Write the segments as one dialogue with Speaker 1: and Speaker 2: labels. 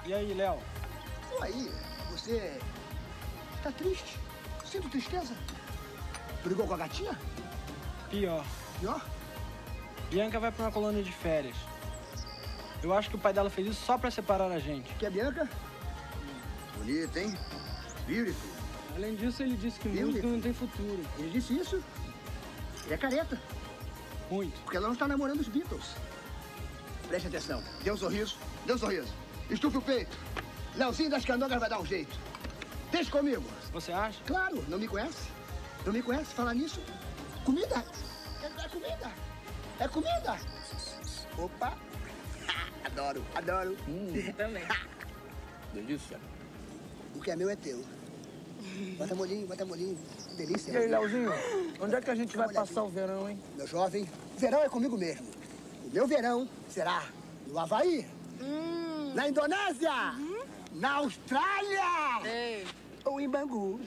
Speaker 1: E aí, Léo?
Speaker 2: Pô, aí, você tá triste? Sinto tristeza. Brigou com a gatinha?
Speaker 1: Pior.
Speaker 2: Pior?
Speaker 1: Bianca vai pra uma colônia de férias. Eu acho que o pai dela fez isso só pra separar a gente.
Speaker 2: Que é Bianca? Bonita, hein? Beautiful.
Speaker 1: Além disso, ele disse que
Speaker 2: Beautiful.
Speaker 1: música não tem futuro.
Speaker 2: Ele disse isso? Ele é careta.
Speaker 1: Muito.
Speaker 2: Porque ela não está namorando os Beatles. Preste atenção. Dê um sorriso. Dê um sorriso. Estufe o peito. Leozinho das Canogas vai dar um jeito. Deixa comigo.
Speaker 1: Você acha?
Speaker 2: Claro, não me conhece? Não me conhece? Falar nisso? Comida. É comida. É comida. Opa. Adoro, adoro.
Speaker 3: Também. Delícia.
Speaker 2: O que é meu é teu. Bota molinho, bota molinho. Delícia.
Speaker 3: E aí, Leozinho, onde é que a gente vai passar o verão, hein?
Speaker 2: Meu jovem, verão é comigo mesmo. O meu verão será no Havaí, na Indonésia, na Austrália ou em Bangu.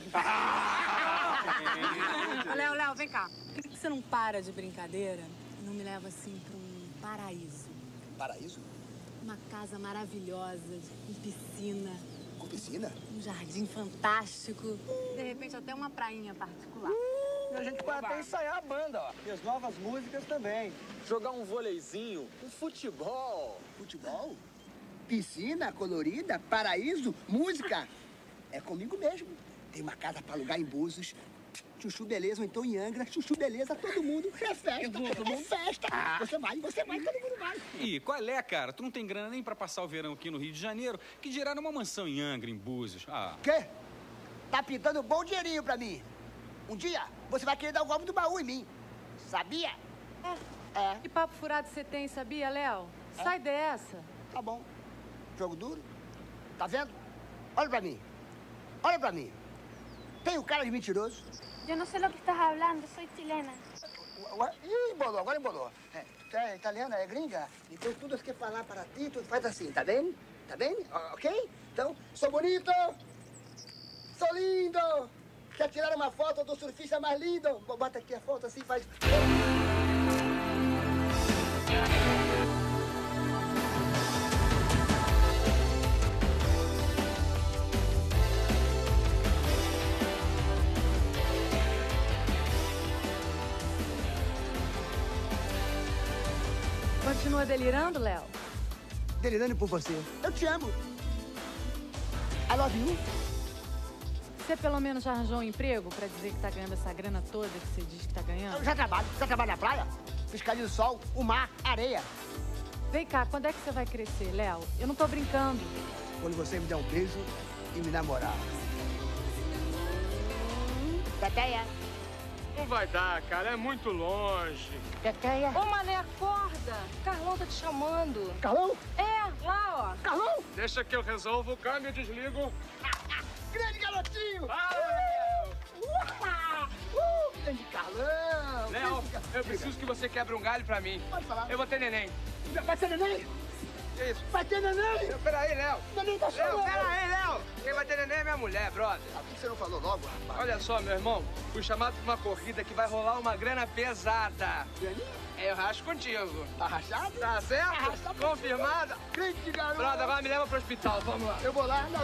Speaker 4: Léo, vem cá. Por que você não para de brincadeira e não me leva assim pra um paraíso?
Speaker 2: Paraíso?
Speaker 4: Uma casa maravilhosa, com piscina,
Speaker 2: Com piscina?
Speaker 4: um jardim fantástico, de repente até uma prainha particular.
Speaker 3: E a gente pode até ensaiar a banda, ó.
Speaker 1: E as novas músicas também.
Speaker 3: Jogar um vôleizinho, um futebol.
Speaker 2: Futebol? Piscina colorida, paraíso, música. É comigo mesmo. Tem uma casa pra alugar em Búzios. Chuchu beleza, ou então em Angra. Chuchu beleza, todo mundo. É festa, é festa. Você vai, todo mundo vai.
Speaker 5: Ih, qual é, cara? Tu não tem grana nem pra passar o verão aqui no Rio de Janeiro, que dirá numa mansão em Angra, em Búzios. Ah.
Speaker 2: Quê? Tá pintando bom dinheirinho pra mim. Um dia, você vai querer dar o golpe do baú em mim. Sabia? É.
Speaker 4: Que papo furado você tem, sabia, Léo? Sai dessa.
Speaker 2: Tá bom. Jogo duro. Tá vendo? Olha pra mim. Olha pra mim. Tenho cara de mentiroso.
Speaker 6: Yo no sé lo que estás hablando, soy chilena.
Speaker 2: Ih, embolou, agora embolou. Tu é italiana, é gringa? Então tudo que quer falar para ti, tu faz assim, tá bem? Tá bem? Ok? Então, sou bonito, sou lindo. Quer tirar uma foto do surfista mais lindo? Bota aqui a foto assim, faz...
Speaker 4: Continua delirando, Léo?
Speaker 2: Delirando por você. Eu te amo. I love you.
Speaker 4: Você pelo menos já arranjou um emprego pra dizer que tá ganhando essa grana toda que você diz que tá ganhando?
Speaker 2: Eu já trabalho na praia. Fiscalizo o sol, o mar, a areia.
Speaker 4: Vem cá, quando é que você vai crescer, Léo? Eu não tô brincando.
Speaker 2: Quando você me der um beijo e me namorar. Teteia.
Speaker 7: Não vai dar, cara. É muito longe.
Speaker 2: Teteia.
Speaker 8: Ô, Mané, acorda. Carlão tá te chamando.
Speaker 2: Carlão?
Speaker 8: É, lá, ó.
Speaker 2: Carlão?
Speaker 7: Deixa que eu resolvo o câmbio e desligo.
Speaker 2: Grande garotinho! Grande Carlão!
Speaker 3: Léo, eu preciso que você quebre um galho pra mim.
Speaker 2: Pode falar.
Speaker 3: Eu vou ter neném.
Speaker 2: Vai ter neném?
Speaker 3: Que isso?
Speaker 2: Vai ter neném?
Speaker 3: Peraí, Léo.
Speaker 2: Neném tá
Speaker 3: Léo,
Speaker 2: chorando.
Speaker 3: peraí, Léo. Quem vai ter neném é minha mulher, brother.
Speaker 2: Por que você não falou logo, rapaz?
Speaker 3: Olha só, meu irmão. Fui chamado pra uma corrida que vai rolar uma grana pesada. Eu racho contigo.
Speaker 2: Arrachado?
Speaker 3: Tá certo?
Speaker 2: Arrastado.
Speaker 3: Confirmado?
Speaker 2: Grande garoto!
Speaker 3: Brother, agora me leva pro hospital. Vamos lá.
Speaker 2: Eu vou lá, não,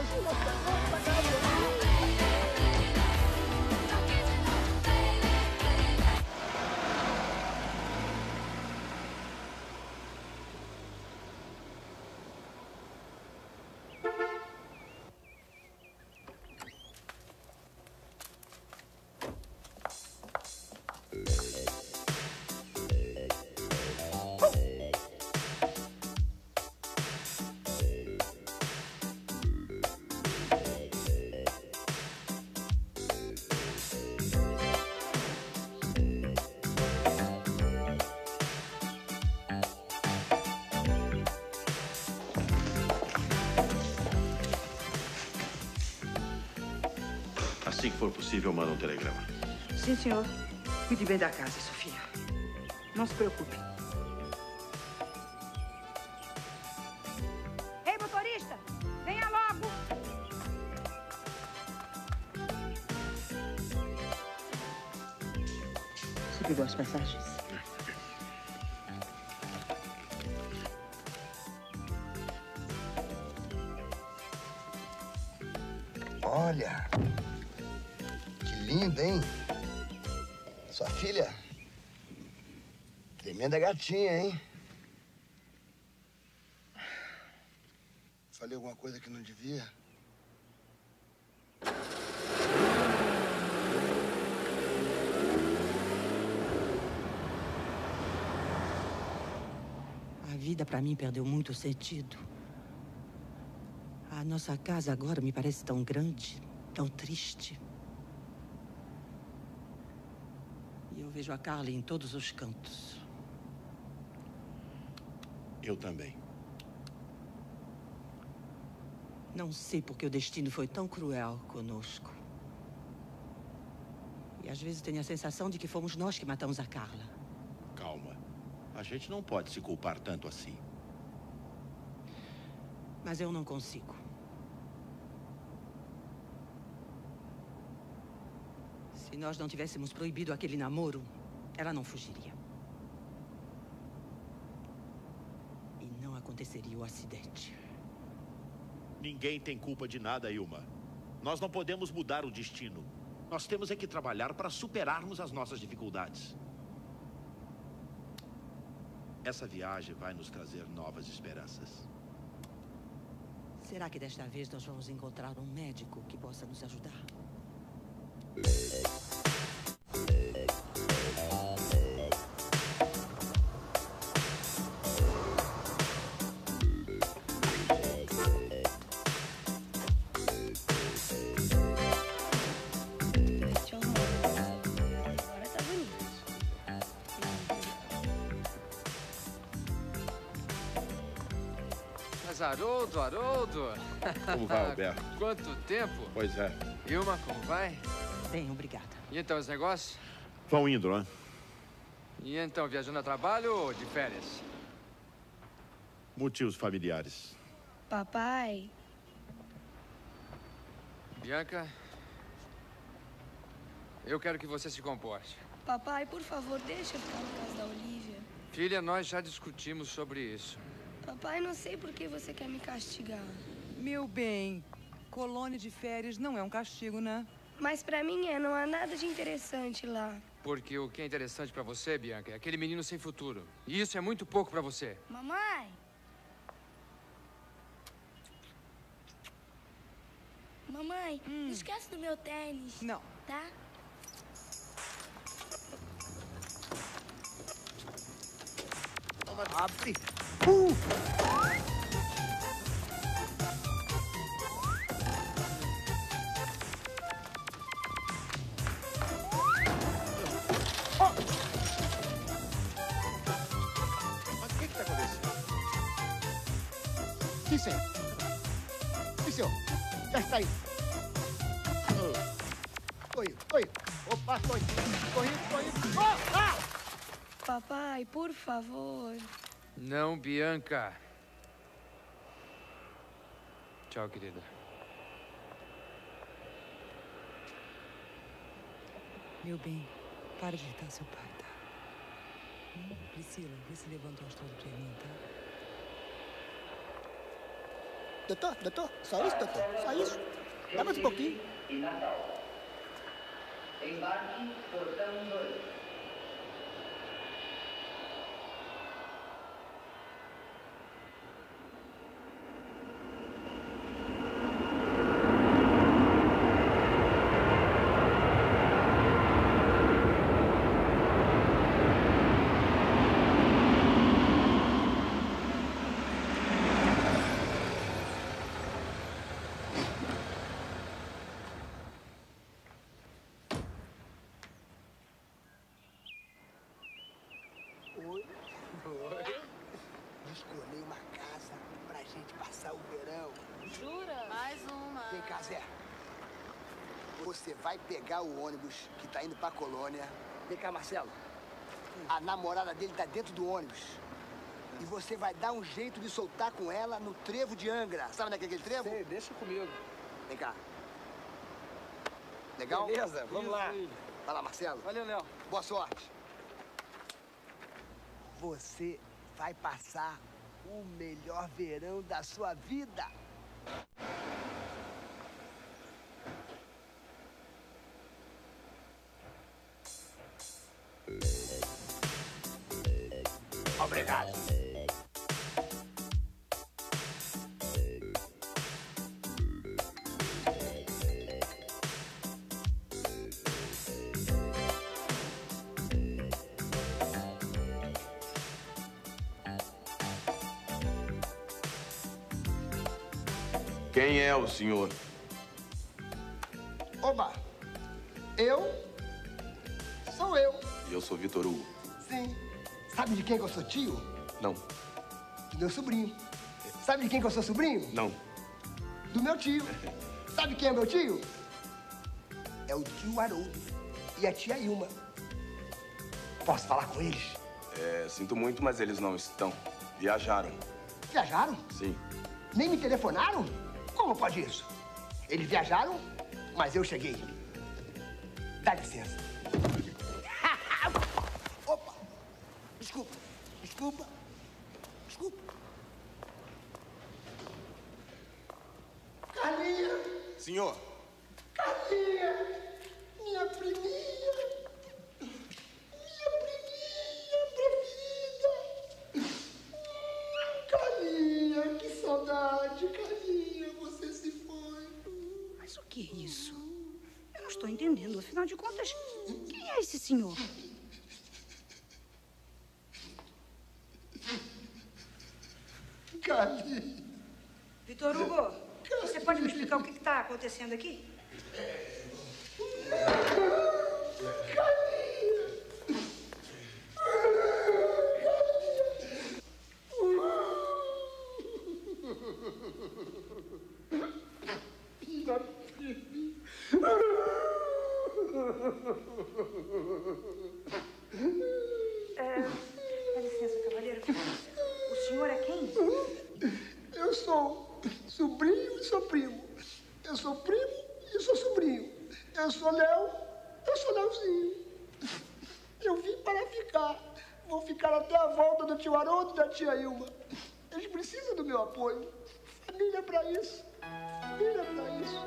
Speaker 9: Assim que for possível, manda um telegrama.
Speaker 10: Sim, senhor. Cuide bem da casa, Sofia. Não se preocupe.
Speaker 8: Ei, motorista, venha logo.
Speaker 10: Você pegou as passagens?
Speaker 2: Olha, que linda, hein? Sua filha, tremenda gatinha, hein? Falei alguma coisa que não devia?
Speaker 10: A vida, para mim, perdeu muito sentido. A nossa casa agora me parece tão grande, tão triste. E eu vejo a Carla em todos os cantos.
Speaker 9: Eu também.
Speaker 10: Não sei porque o destino foi tão cruel conosco. E às vezes tenho a sensação de que fomos nós que matamos a Carla.
Speaker 9: Calma. A gente não pode se culpar tanto assim.
Speaker 10: Mas eu não consigo. Se nós não tivéssemos proibido aquele namoro, ela não fugiria. E não aconteceria o acidente.
Speaker 9: Ninguém tem culpa de nada, Ilma. Nós não podemos mudar o destino. Nós temos é que trabalhar para superarmos as nossas dificuldades. Essa viagem vai nos trazer novas esperanças.
Speaker 10: Será que desta vez nós vamos encontrar um médico que possa nos ajudar?
Speaker 3: Mas Haroldo.
Speaker 9: Como vai, Alberto?
Speaker 3: Quanto tempo?
Speaker 9: Pois é.
Speaker 3: Ilma, como vai?
Speaker 10: Bem, obrigada.
Speaker 3: E então, os negócios?
Speaker 9: Vão indo, não é?
Speaker 3: E então, viajando a trabalho ou de férias?
Speaker 9: Motivos familiares.
Speaker 6: Papai,
Speaker 3: Bianca, eu quero que você se comporte.
Speaker 6: papai, por favor, deixa eu ficar na casa da Olivia.
Speaker 3: Filha, nós já discutimos sobre isso.
Speaker 6: Papai, não sei por que você quer me castigar.
Speaker 10: Meu bem, colônia de férias não é um castigo, né?
Speaker 6: Mas pra mim não há nada de interessante lá.
Speaker 3: Porque o que é interessante pra você, Bianca, é aquele menino sem futuro. E isso é muito pouco pra você.
Speaker 6: Mamãe! Mamãe, não esquece do meu tênis.
Speaker 10: Não.
Speaker 6: Tá?
Speaker 2: Abre.
Speaker 9: Mas o que está acontecendo?
Speaker 2: Sim, senhor. Sim, senhor. Já está aí. Oi. Opa, corrido. Oh, ah!
Speaker 6: Papai, por favor.
Speaker 3: Não, Bianca. Tchau, querida.
Speaker 10: Meu bem, para de irritar seu pai, tá? Priscila, vê se levanta o astral pra mim, tá?
Speaker 2: Doutor, só isso, doutor? Só isso? Dá mais um pouquinho.
Speaker 11: Embarque, portão 2.
Speaker 2: Escolhi uma casa pra gente passar o verão.
Speaker 4: Jura? Mais uma.
Speaker 2: Vem cá, Zé. Você vai pegar o ônibus que tá indo pra colônia. Vem cá, Marcelo. A namorada dele tá dentro do ônibus. E você vai dar um jeito de soltar com ela no trevo de Angra. Sabe onde é aquele trevo?
Speaker 3: Sei, deixa comigo.
Speaker 2: Vem cá. Legal?
Speaker 3: Beleza, vamos lá.
Speaker 2: Vai lá, Marcelo.
Speaker 3: Valeu, Léo.
Speaker 2: Boa sorte. Você vai passar o melhor verão da sua vida. Obrigado.
Speaker 12: Quem é o senhor?
Speaker 2: Oba, sou eu.
Speaker 12: E eu sou Vitor Hugo.
Speaker 2: Sim. Sabe de quem que eu sou tio?
Speaker 12: Não.
Speaker 2: Do meu sobrinho. Sabe de quem que eu sou sobrinho?
Speaker 12: Não.
Speaker 2: Do meu tio. Sabe quem é meu tio? É o tio Haroldo e a tia Ilma. Posso falar com eles?
Speaker 12: Sinto muito, mas eles não estão. Viajaram.
Speaker 2: Viajaram?
Speaker 12: Sim.
Speaker 2: Nem me telefonaram? Como pode isso? Eles viajaram, mas eu cheguei. Dá licença. Opa! Desculpa. Carlinha!
Speaker 12: Senhor!
Speaker 2: Carlinha! Minha priminha! Minha priminha preferida! Carlinha, que saudade! Carlinha, você se foi.
Speaker 8: Mas o que é isso? Eu não estou entendendo. Afinal de contas, quem é esse senhor?
Speaker 2: Carlinha!
Speaker 8: Vitor Hugo, você pode me explicar o que está acontecendo aqui? Dá licença, cavaleiro. O senhor é quem?
Speaker 2: Eu sou sobrinho e sou primo. Eu sou primo e sou sobrinho. Eu sou Léo, eu sou Léozinho. Eu vim para ficar. Vou ficar até a volta do tio Haroldo e da tia Ilma. Eles precisam do meu apoio. Família é pra isso. Família é pra isso.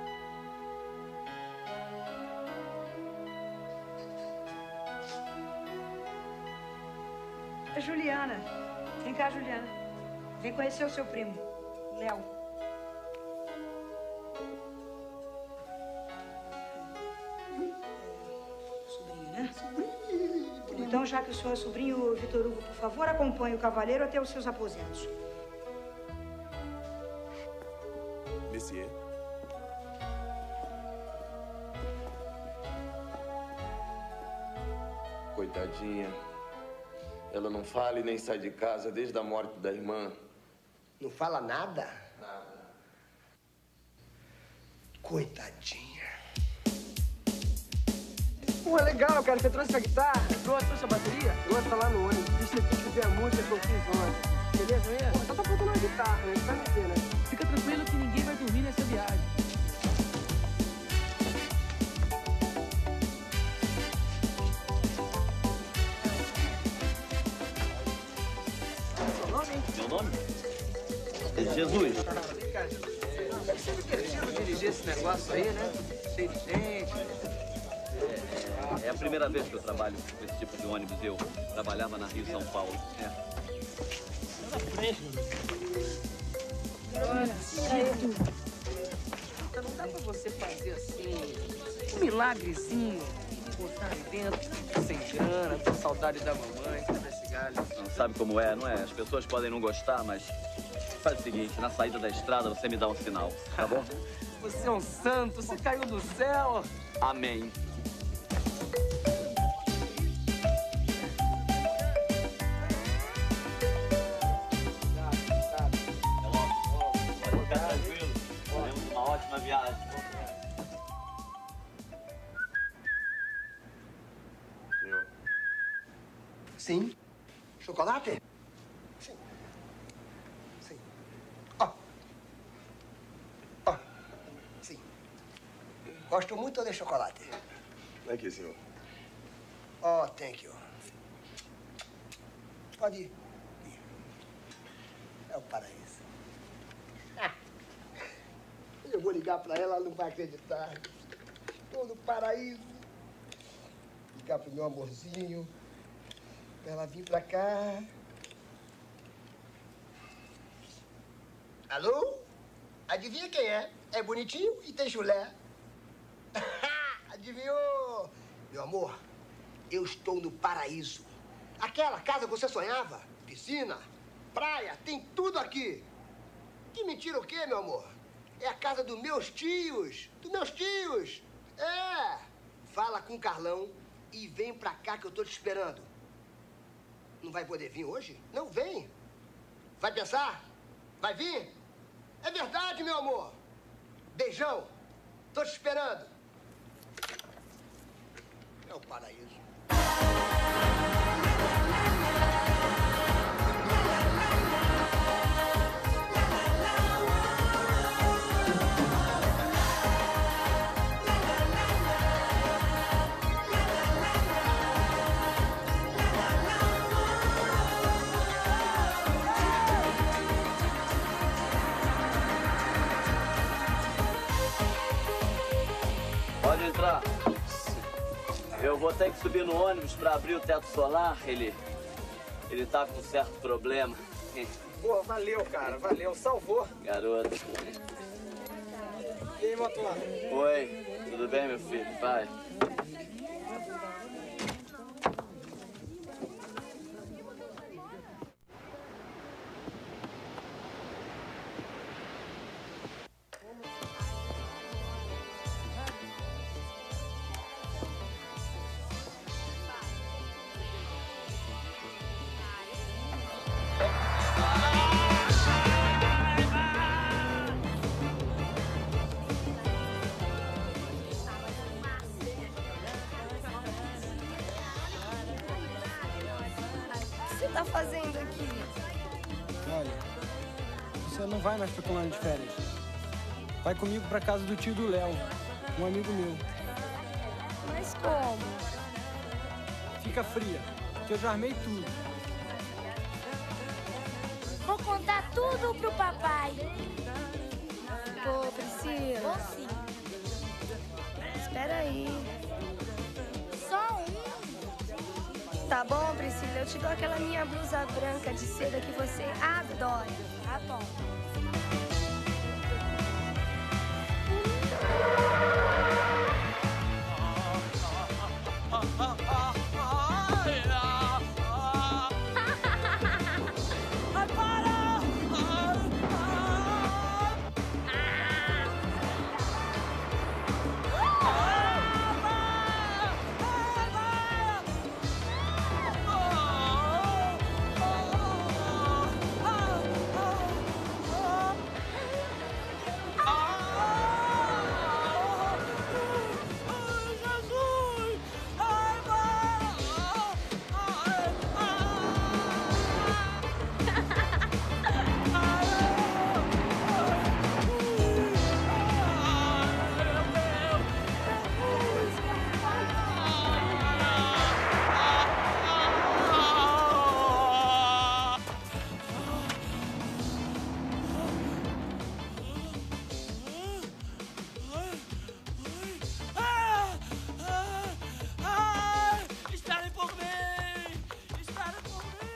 Speaker 8: É Juliana. Vem cá, Juliana. Vem conhecer o seu primo, Léo. Sobrinho, né? Sobrinho. Então, já que o senhor é sobrinho, Vitor Hugo, por favor, acompanhe o cavaleiro até os seus aposentos.
Speaker 12: Messier. Coitadinha. Ela não fala e nem sai de casa desde a morte da irmã.
Speaker 2: Não fala nada?
Speaker 12: Nada.
Speaker 2: Coitadinha.
Speaker 3: Porra, legal, cara. Você trouxe a guitarra? Trouxe a bateria? Agora tá lá no ônibus. Deixa eu ter que ver a música que eu fiz ontem. Beleza, né? Só tá faltando uma guitarra, né? Vai meter, né?
Speaker 13: Fica tranquilo que ninguém vai dormir nessa viagem.
Speaker 14: Meu nome? É Jesus.
Speaker 3: Deve ser divertido dirigir esse negócio aí, né? Cheio de gente.
Speaker 14: É a primeira vez que eu trabalho com esse tipo de ônibus. Eu trabalhava na Rio São Paulo.
Speaker 3: Não dá pra você fazer assim, um milagrezinho, botar aí dentro, sem grana, com saudade da mamãe, sabe esse galho?
Speaker 14: Não sabe como é, não é? As pessoas podem não gostar, mas faz o seguinte, na saída da estrada você me dá um sinal, tá bom?
Speaker 3: Você é um santo, você caiu do céu.
Speaker 14: Amém. Pode ficar tranquilo, teremos uma ótima viagem.
Speaker 12: Senhor.
Speaker 2: Sim. Chocolate? Sim. Sim. Ó. Ó. Sim. Gosto muito de chocolate.
Speaker 12: Aqui, senhor.
Speaker 2: Oh, thank you. Pode ir. É o paraíso. Eu vou ligar pra ela, ela não vai acreditar. Estou no paraíso. Ligar pro meu amorzinho. Pra ela vir pra cá. Alô? Adivinha quem é? É bonitinho e tem chulé. Adivinhou? Meu amor, eu estou no paraíso. Aquela casa que você sonhava. Piscina, praia, tem tudo aqui. Que mentira o quê, meu amor? É a casa dos meus tios. Dos meus tios. É. Fala com o Carlão e vem pra cá que eu tô te esperando. Não vai poder vir hoje? Não, vem. Vai pensar? Vai vir? É verdade, meu amor. Beijão. Tô te esperando. É o paraíso.
Speaker 14: Pode entrar. Eu vou ter que subir no ônibus para abrir o teto solar. Ele tá com um certo problema.
Speaker 3: Pô, valeu, cara. Valeu. Salvou.
Speaker 14: Garoto.
Speaker 3: E aí, Motuá?
Speaker 14: Oi. Tudo bem, meu filho? Vai.
Speaker 6: O que você tá fazendo aqui?
Speaker 1: Olha, você não vai mais pra colônia de férias. Vai comigo pra casa do tio do Léo, um amigo meu.
Speaker 6: Mas como?
Speaker 1: Fica fria, que eu já armei tudo.
Speaker 6: Vou contar tudo pro papai.
Speaker 8: Ô, Priscila.
Speaker 6: Vou sim.
Speaker 8: Espera aí.
Speaker 6: Só um.
Speaker 8: Tá bom, Priscila? Eu te dou aquela minha blusa branca de seda que você adora.
Speaker 6: Tá bom.
Speaker 13: Esperem por mim! Esperem por mim!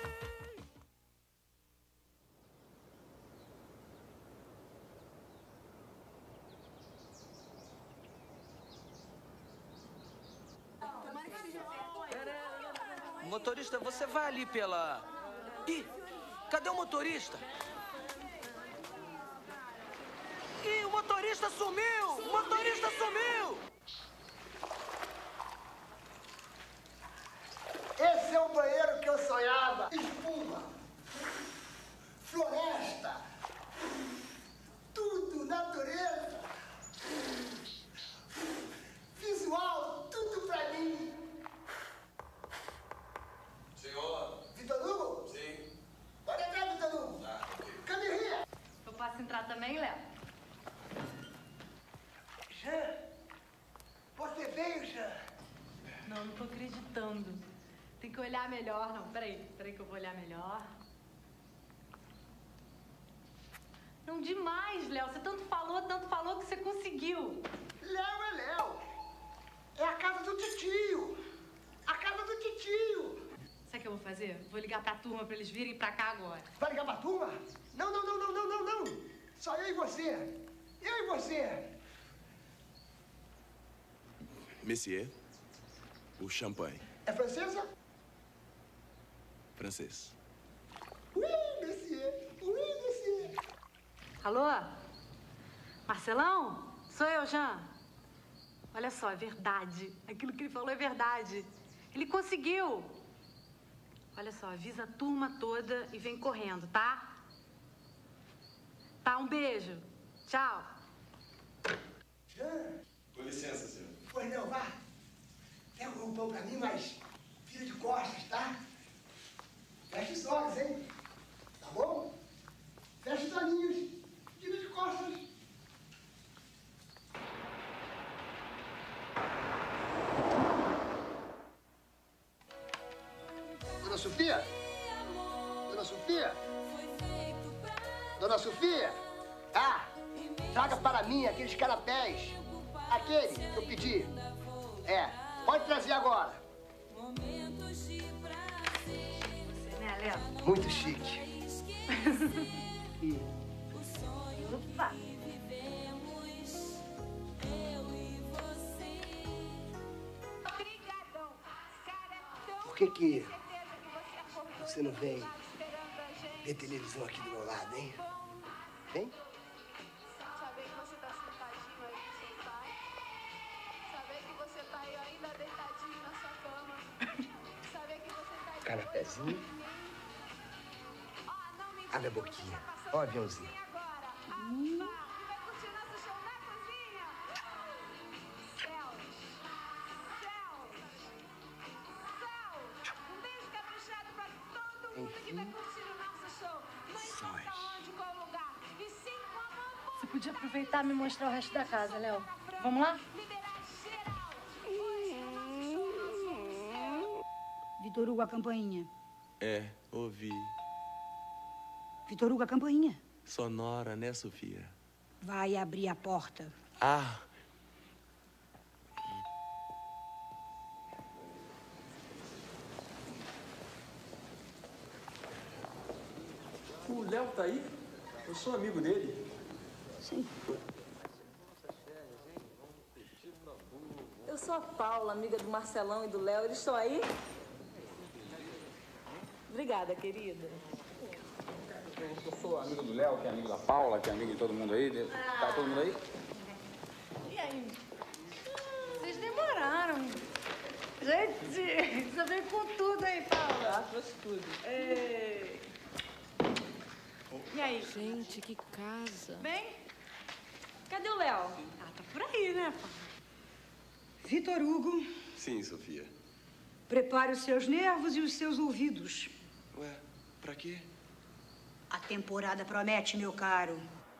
Speaker 3: Motorista, você vai ali pela... Ih, cadê o motorista? Ih, o motorista sumiu! O motorista sumiu!
Speaker 2: Esse é o banheiro que eu sonhava. Espuma, floresta, tudo, natureza, visual, tudo pra mim.
Speaker 12: Senhor?
Speaker 2: Vitor Hugo?
Speaker 12: Sim.
Speaker 2: Pode entrar, Vitor Hugo. Camirrinha.
Speaker 15: Eu posso entrar também, Léo?
Speaker 2: Jean, você veio, Jean?
Speaker 15: Não, não tô acreditando. Tem que olhar melhor, não. Peraí que eu vou olhar melhor. Não, demais, Léo. Você tanto falou que você conseguiu.
Speaker 2: Léo é Léo. É a casa do titio. A casa do titio.
Speaker 15: Sabe o que eu vou fazer? Vou ligar pra turma pra eles virem pra cá agora.
Speaker 2: Vai ligar pra turma? Não. Só eu e você. Eu e você.
Speaker 16: Monsieur, o champanhe.
Speaker 2: É francesa?
Speaker 16: Francês.
Speaker 2: Oui, monsieur. Oui, monsieur.
Speaker 15: Alô? Marcelão? Sou eu, Jean. Olha só, é verdade. Aquilo que ele falou é verdade. Ele conseguiu. Olha só, avisa a turma toda e vem correndo, tá? Tá, um beijo. Tchau.
Speaker 2: Jean.
Speaker 16: Com licença, senhor.
Speaker 2: Pois não, vá. Pega um pão pra mim, mas vira de costas, tá? Fecha os olhos, hein? Tá bom? Fecha os olhinhos. Vira de costas. Dona Sofia? Dona Sofia? Dona Sofia? Ah, traga para mim aqueles canapés. Aquele que eu pedi. É, pode trazer agora.
Speaker 15: Você, né, Léo?
Speaker 2: Muito chique.
Speaker 15: Opa.
Speaker 2: Por que você não vem ver televisão aqui do meu lado, hein? Vem?
Speaker 17: Saber que você tá sentadinho aí no sofá. Saber que você tá aí ainda deitadinho na sua cama. Saber que você tá aí...
Speaker 2: Canapézinho. Abre a boquinha. Ó o aviãozinho.
Speaker 17: Vai curtir nosso show na cozinha. Céus. Um beijo caprichado pra todo mundo que vai curtir o nosso show. Não importa onde, qual lugar. E sim, com amor.
Speaker 15: Você podia aproveitar e me mostrar o resto da casa, Léo. Vamos lá?
Speaker 8: Vitor Hugo, a campainha.
Speaker 16: É, ouvi.
Speaker 8: Vitor Hugo, a campainha.
Speaker 16: Sonora, né, Sofia?
Speaker 8: Vai abrir a porta.
Speaker 16: Ah!
Speaker 3: O Léo tá aí? Eu sou amigo dele.
Speaker 8: Sim.
Speaker 18: Eu sou a Paula, amiga do Marcelão e do Léo. Eles estão aí? Obrigada, querida.
Speaker 5: Eu sou amigo do Léo, que é amigo da Paula, que é amigo de todo mundo aí. Tá todo mundo aí?
Speaker 15: E aí? Vocês demoraram. Gente, você veio com tudo aí, Paula.
Speaker 18: Ah, trouxe tudo.
Speaker 15: E aí?
Speaker 4: Gente, que casa.
Speaker 15: Bem?
Speaker 18: Cadê o Léo?
Speaker 15: Ah, tá por aí, né, Paula?
Speaker 8: Vitor Hugo,
Speaker 16: Sim, Sofia.
Speaker 8: prepare os seus nervos e os seus ouvidos.
Speaker 16: Ué, pra quê?
Speaker 8: A temporada promete, meu caro.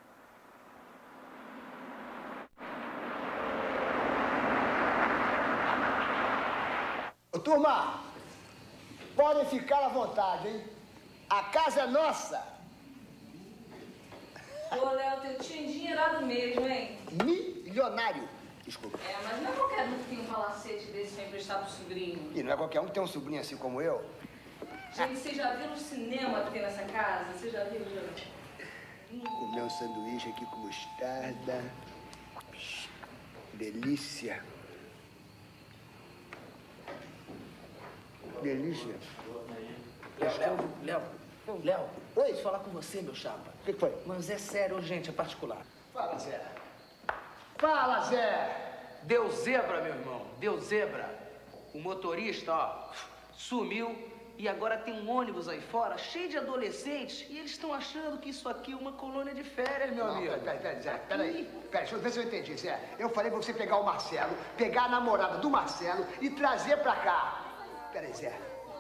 Speaker 2: Ô, turma, podem ficar à vontade, hein? A casa é nossa.
Speaker 18: Ô, Léo, eu tinha endinheirado mesmo, hein?
Speaker 2: Milionário. Desculpa.
Speaker 18: É, mas não é qualquer um que tem um palacete desse pra emprestar pro sobrinho.
Speaker 2: E não é qualquer um que tem um sobrinho assim como eu.
Speaker 18: Gente, vocês já viram o cinema que tem nessa casa? Vocês já viram?
Speaker 2: Comer um sanduíche aqui com mostarda. Delícia. Delícia.
Speaker 19: Léo. Oi? Preciso falar com você, meu chapa.
Speaker 2: O que foi?
Speaker 19: Mas é sério, urgente, é particular.
Speaker 2: Fala, Zé. Fala, Zé.
Speaker 19: Deu zebra, meu irmão. Deu zebra. O motorista, ó, sumiu e agora tem um ônibus aí fora cheio de adolescentes e eles estão achando que isso aqui é uma colônia de férias, meu amigo.
Speaker 2: Peraí, Zé. Peraí, deixa eu ver se eu entendi, Zé. Eu falei pra você pegar o Marcelo, pegar a namorada do Marcelo e trazer pra cá. Peraí, Zé.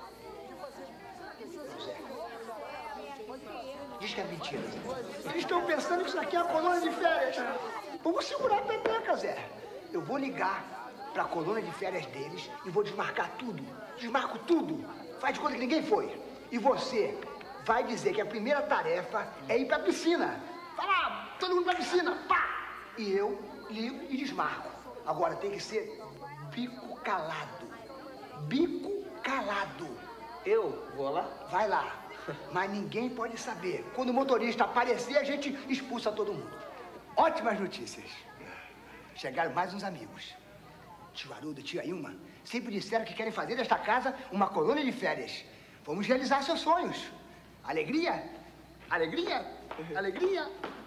Speaker 2: Diz que é mentira, Zé. Eles estão pensando que isso aqui é a colônia de férias. Vamos segurar a peteca, Zé. Eu vou ligar pra colônia de férias deles e vou desmarcar tudo. Desmarco tudo. Faz de conta que ninguém foi. E você vai dizer que a primeira tarefa é ir pra piscina. Vai lá, todo mundo pra piscina. Pá! E eu ligo e desmarco. Agora tem que ser bico calado. Bico calado.
Speaker 19: Eu vou lá?
Speaker 2: Vai lá. Mas ninguém pode saber. Quando o motorista aparecer, a gente expulsa todo mundo. Ótimas notícias. Chegaram mais uns amigos. Tio Haroldo e tia Ilma sempre disseram que querem fazer desta casa uma colônia de férias. Vamos realizar seus sonhos. Alegria? Alegria? Alegria?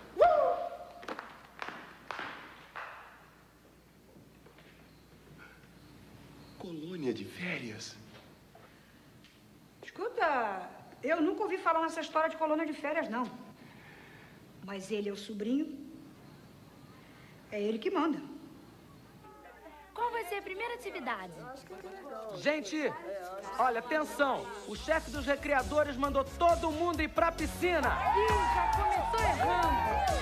Speaker 16: Colônia de férias?
Speaker 8: Escuta, eu nunca ouvi falar nessa história de colônia de férias, não. Mas ele é o sobrinho. É ele que manda.
Speaker 6: Qual vai ser a primeira atividade?
Speaker 19: Gente, olha, atenção. O chefe dos recreadores mandou todo mundo ir pra piscina.
Speaker 15: Ih, já começou errando.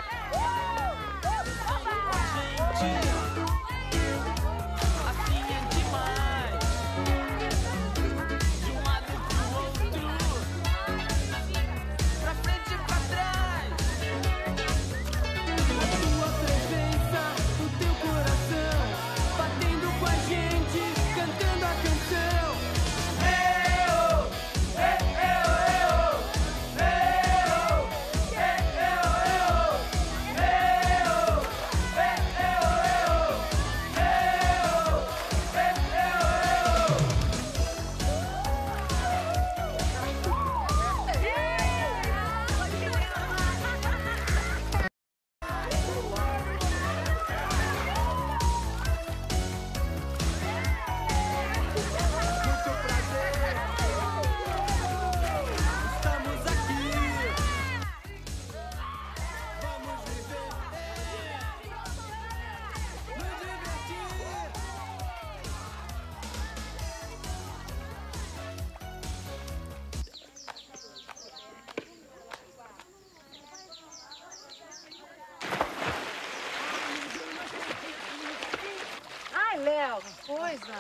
Speaker 15: Léo, coisa.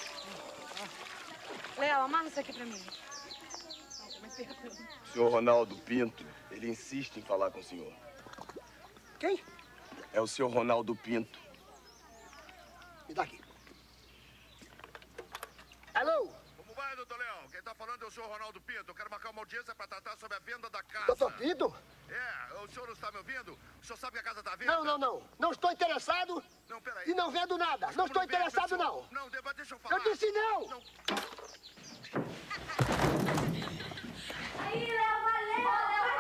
Speaker 15: Léo, amarra isso aqui pra mim.
Speaker 20: O senhor Ronaldo Pinto, ele insiste em falar com o senhor.
Speaker 2: Quem?
Speaker 20: É o senhor Ronaldo Pinto.
Speaker 2: Me dá aqui. Alô?
Speaker 9: Como vai, doutor Léo? Quem tá falando é o senhor Ronaldo Pinto. Eu quero marcar uma audiência pra tratar sobre a venda da casa.
Speaker 2: Doutor Pinto?
Speaker 9: É, o senhor não está me ouvindo? O senhor sabe que a casa tá à venda?
Speaker 2: Não. Não estou interessado.
Speaker 9: Não, peraí.
Speaker 2: E não vendo nada.
Speaker 9: Mas
Speaker 2: não
Speaker 9: como
Speaker 2: estou interessado, não.
Speaker 9: Não, deixa eu falar.
Speaker 2: Eu disse não.
Speaker 6: Aí, Léo, valeu.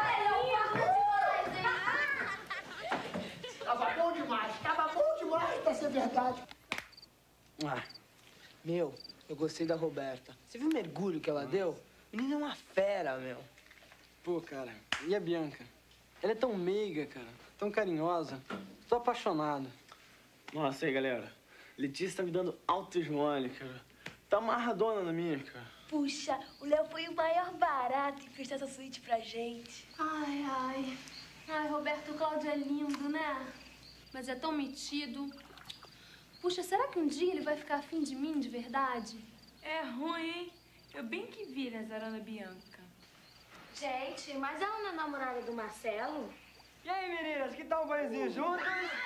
Speaker 2: Tava bom demais pra ser verdade.
Speaker 19: Ah, meu, eu gostei da Roberta. Você viu o mergulho que ela deu? Menina é uma fera, meu.
Speaker 1: Pô, cara, e a Bianca? Ela é tão meiga, cara, tão carinhosa. Tô apaixonado.
Speaker 3: Nossa, aí, galera. Letícia tá me dando altos mole, cara. Tá amarradona na minha, cara.
Speaker 6: Puxa, o Léo foi o maior barato em prestar essa suíte pra gente.
Speaker 18: Ai, Roberto, o Cláudio é lindo, né? Mas é tão metido. Puxa, será que um dia ele vai ficar afim de mim de verdade?
Speaker 4: É ruim, hein? Eu bem que vi nessa Ana Bianca.
Speaker 6: Gente, mas ela não é namorada do Marcelo?
Speaker 3: E aí, meninas, que tal um banhozinho juntos?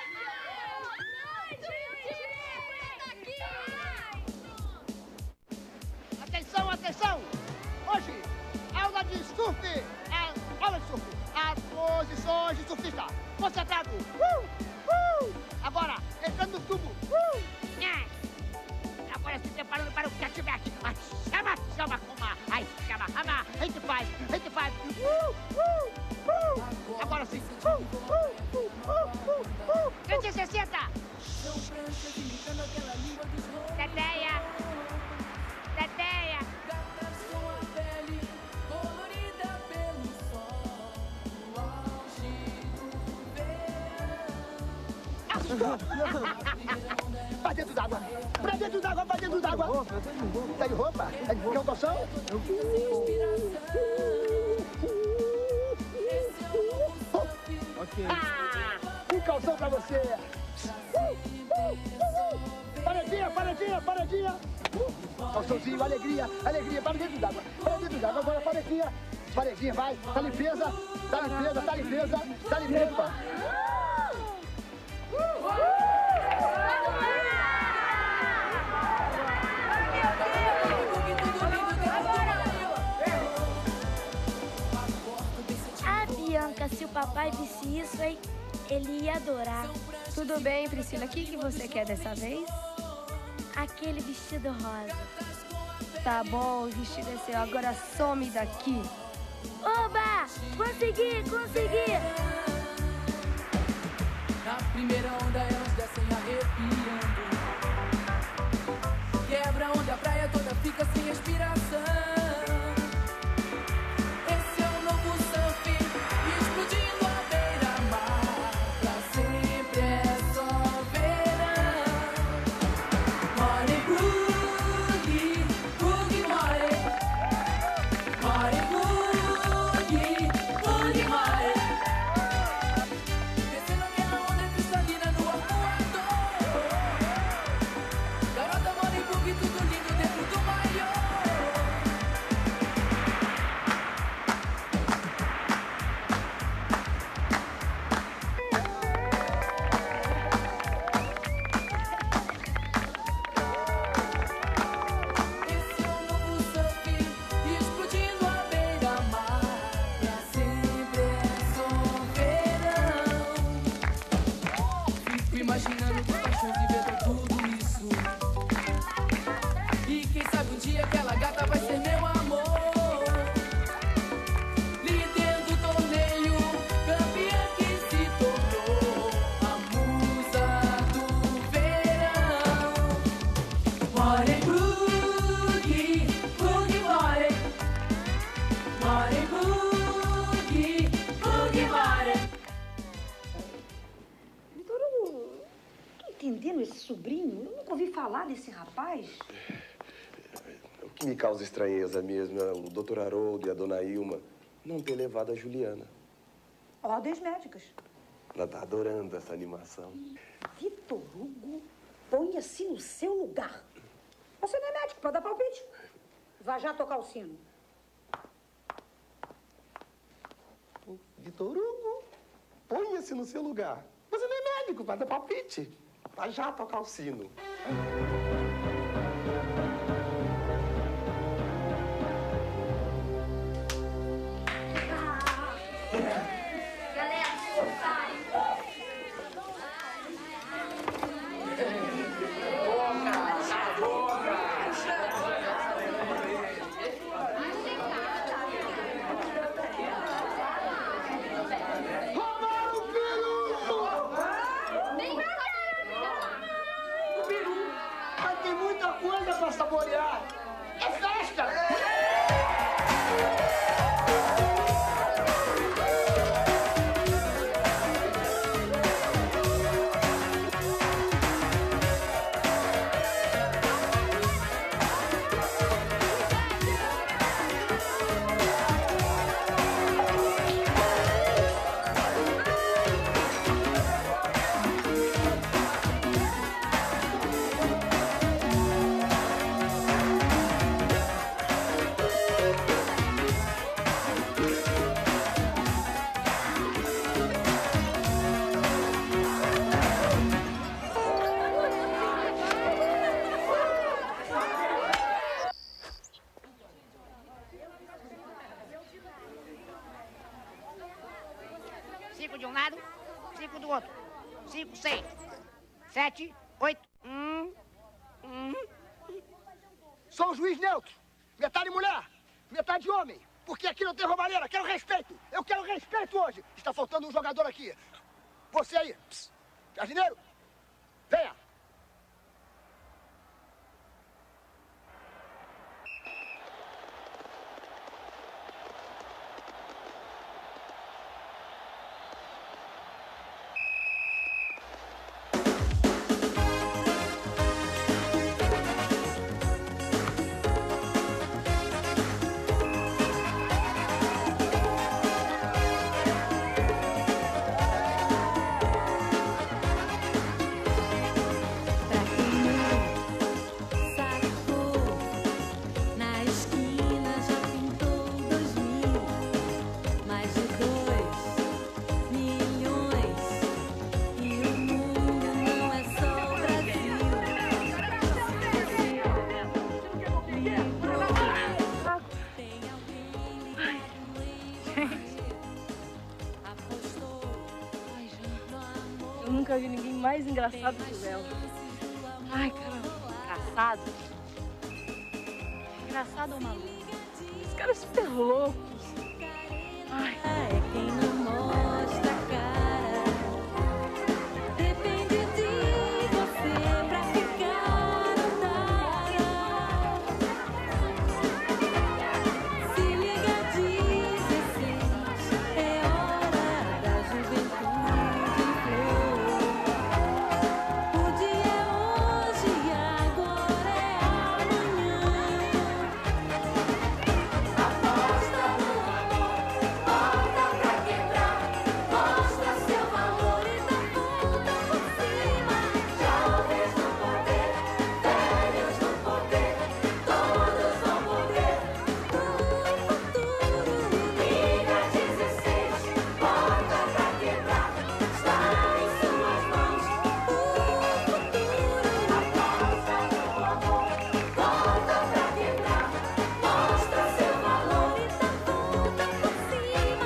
Speaker 2: Atenção! Hoje, aula de surf! Aula de surf! As posições de surfista! Concentrado! Agora, entrando no tubo! Agora se preparando para o catch-back! Chama, Kuma! Ai, chama, rama! Hate five! Agora sim! 160! Teteia! Pra dentro d'água! Pra dentro d'água! Tá de roupa? Quer um calção?
Speaker 3: Ok.
Speaker 2: Um calção pra você! Paradinha! Calçãozinho, alegria! Para dentro d'água! Agora paredinha! Vai! Tá limpeza!
Speaker 6: papai visse isso, hein? Ele ia adorar.
Speaker 18: Tudo bem, Priscila. O que você quer dessa vez?
Speaker 6: Aquele vestido rosa.
Speaker 18: Tá bom, o vestido é seu. Agora some daqui.
Speaker 6: Oba! Consegui!
Speaker 13: Na primeira onda elas descem arrepiando. Quebra a onda, a praia toda fica sem respiração. Esse é o novo surf, explodindo a beira-mar. Pra sempre é só verão. More boogie, boogie more. More boogie, boogie more. Descendo aquela onda cristalina no arpoador. Garota more boogie, tudo lindo dentro do maiô. Esse é o novo surf, explodindo a beira-mar. Pra sempre é só verão. Fico imaginando que paixão viver tudo isso. E quem sabe um dia aquela gata vai ser meu amor. Líder do torneio, campeã que se tornou a musa do verão. More boogie, boogie more. More boogie, boogie more.
Speaker 8: Vitor, eu não tô entendendo esse sobrinho. Eu nunca ouvi falar desse rapaz.
Speaker 20: O que me causa estranheza mesmo é o Dr. Haroldo e a Dona Ilma não ter levado a Juliana.
Speaker 8: Ordens médicas.
Speaker 20: Ela tá adorando essa animação.
Speaker 8: Vitor Hugo, ponha-se no seu lugar. Você não é médico pra dar palpite. Vá já tocar o sino.
Speaker 20: Vitor Hugo, ponha-se no seu lugar. Você não é médico para dar palpite. Vai já tocar o sino.
Speaker 6: Galera, sai!
Speaker 2: O peru! Mas tem muita coisa pra saborear! É festa!
Speaker 21: Cinco de um lado, 5 do outro. 5, 6, 7, 8.
Speaker 2: Sou um juiz neutro. Metade mulher, metade homem. Porque aqui não tem roubalheira. Quero respeito. Eu quero respeito hoje. Está faltando um jogador aqui. Você aí. Psst. Jardineiro, venha.
Speaker 7: nunca vi ninguém mais engraçado que o Léo.
Speaker 15: Ai, caramba. Engraçado? Engraçado ou maluco?
Speaker 7: Esse cara é super louco. Ai.
Speaker 13: É quem não mostra a cara. Depende de você pra ficar ou nada. Se liga 16, é hora da juventude flor. O dia é hoje e agora é amanhã. Aposta no amor, bota pra quebrar. Mostra seu valor e dá volta por cima. Jovens no poder, velhos no poder, todos vão poder. Liga 16, bota pra quebrar. Está em suas mãos o futuro. Aposta no amor, bota pra quebrar. Mostra seu valor e dá volta por cima.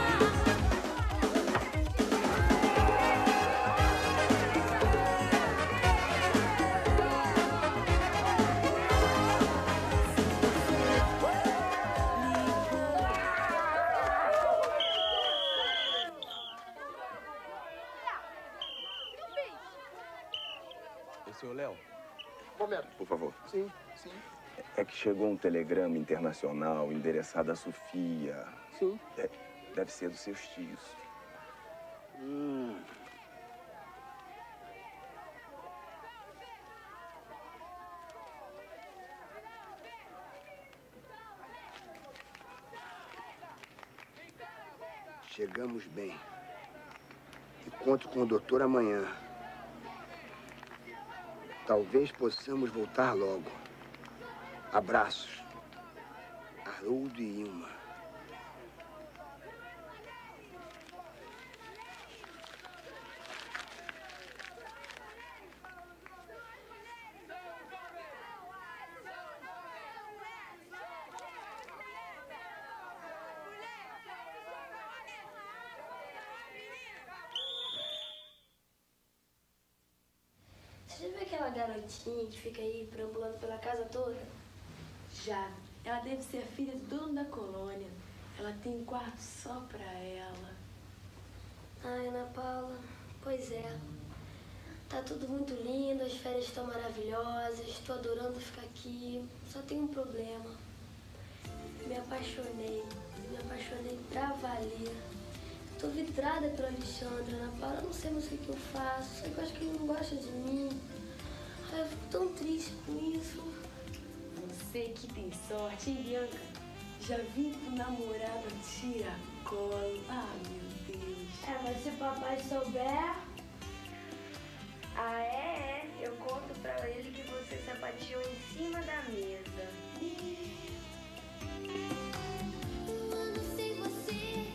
Speaker 20: Senhor Léo,
Speaker 2: Momento.
Speaker 20: por favor.
Speaker 2: Sim, sim.
Speaker 20: É que chegou um telegrama internacional endereçado a Sofia.
Speaker 2: Sim.
Speaker 20: Deve ser dos seus tios.
Speaker 2: Chegamos bem. Encontro com o doutor amanhã. Talvez possamos voltar logo. Abraços. Haroldo e Ilma.
Speaker 6: Você já viu aquela garotinha que fica aí perambulando pela casa toda?
Speaker 22: Já. Ela deve ser a filha do dono da colônia. Ela tem um quarto só pra ela.
Speaker 6: Ai, Ana Paula, pois é. Tá tudo muito lindo, as férias estão maravilhosas, estou adorando ficar aqui. Só tem um problema. Me apaixonei pra valer. Tô vidrada pelo Alexandre, Ana Paula. Eu não sei mais o que eu faço. Só que eu acho que ele não gosta de mim. Ai, eu fico tão triste com isso.
Speaker 22: Você que tem sorte, hein, Bianca? Já vi que o namorado tira colo. Ah, meu Deus.
Speaker 6: Mas se o papai souber... Eu conto pra ele que você sapateou em cima da mesa. Um ano sem você,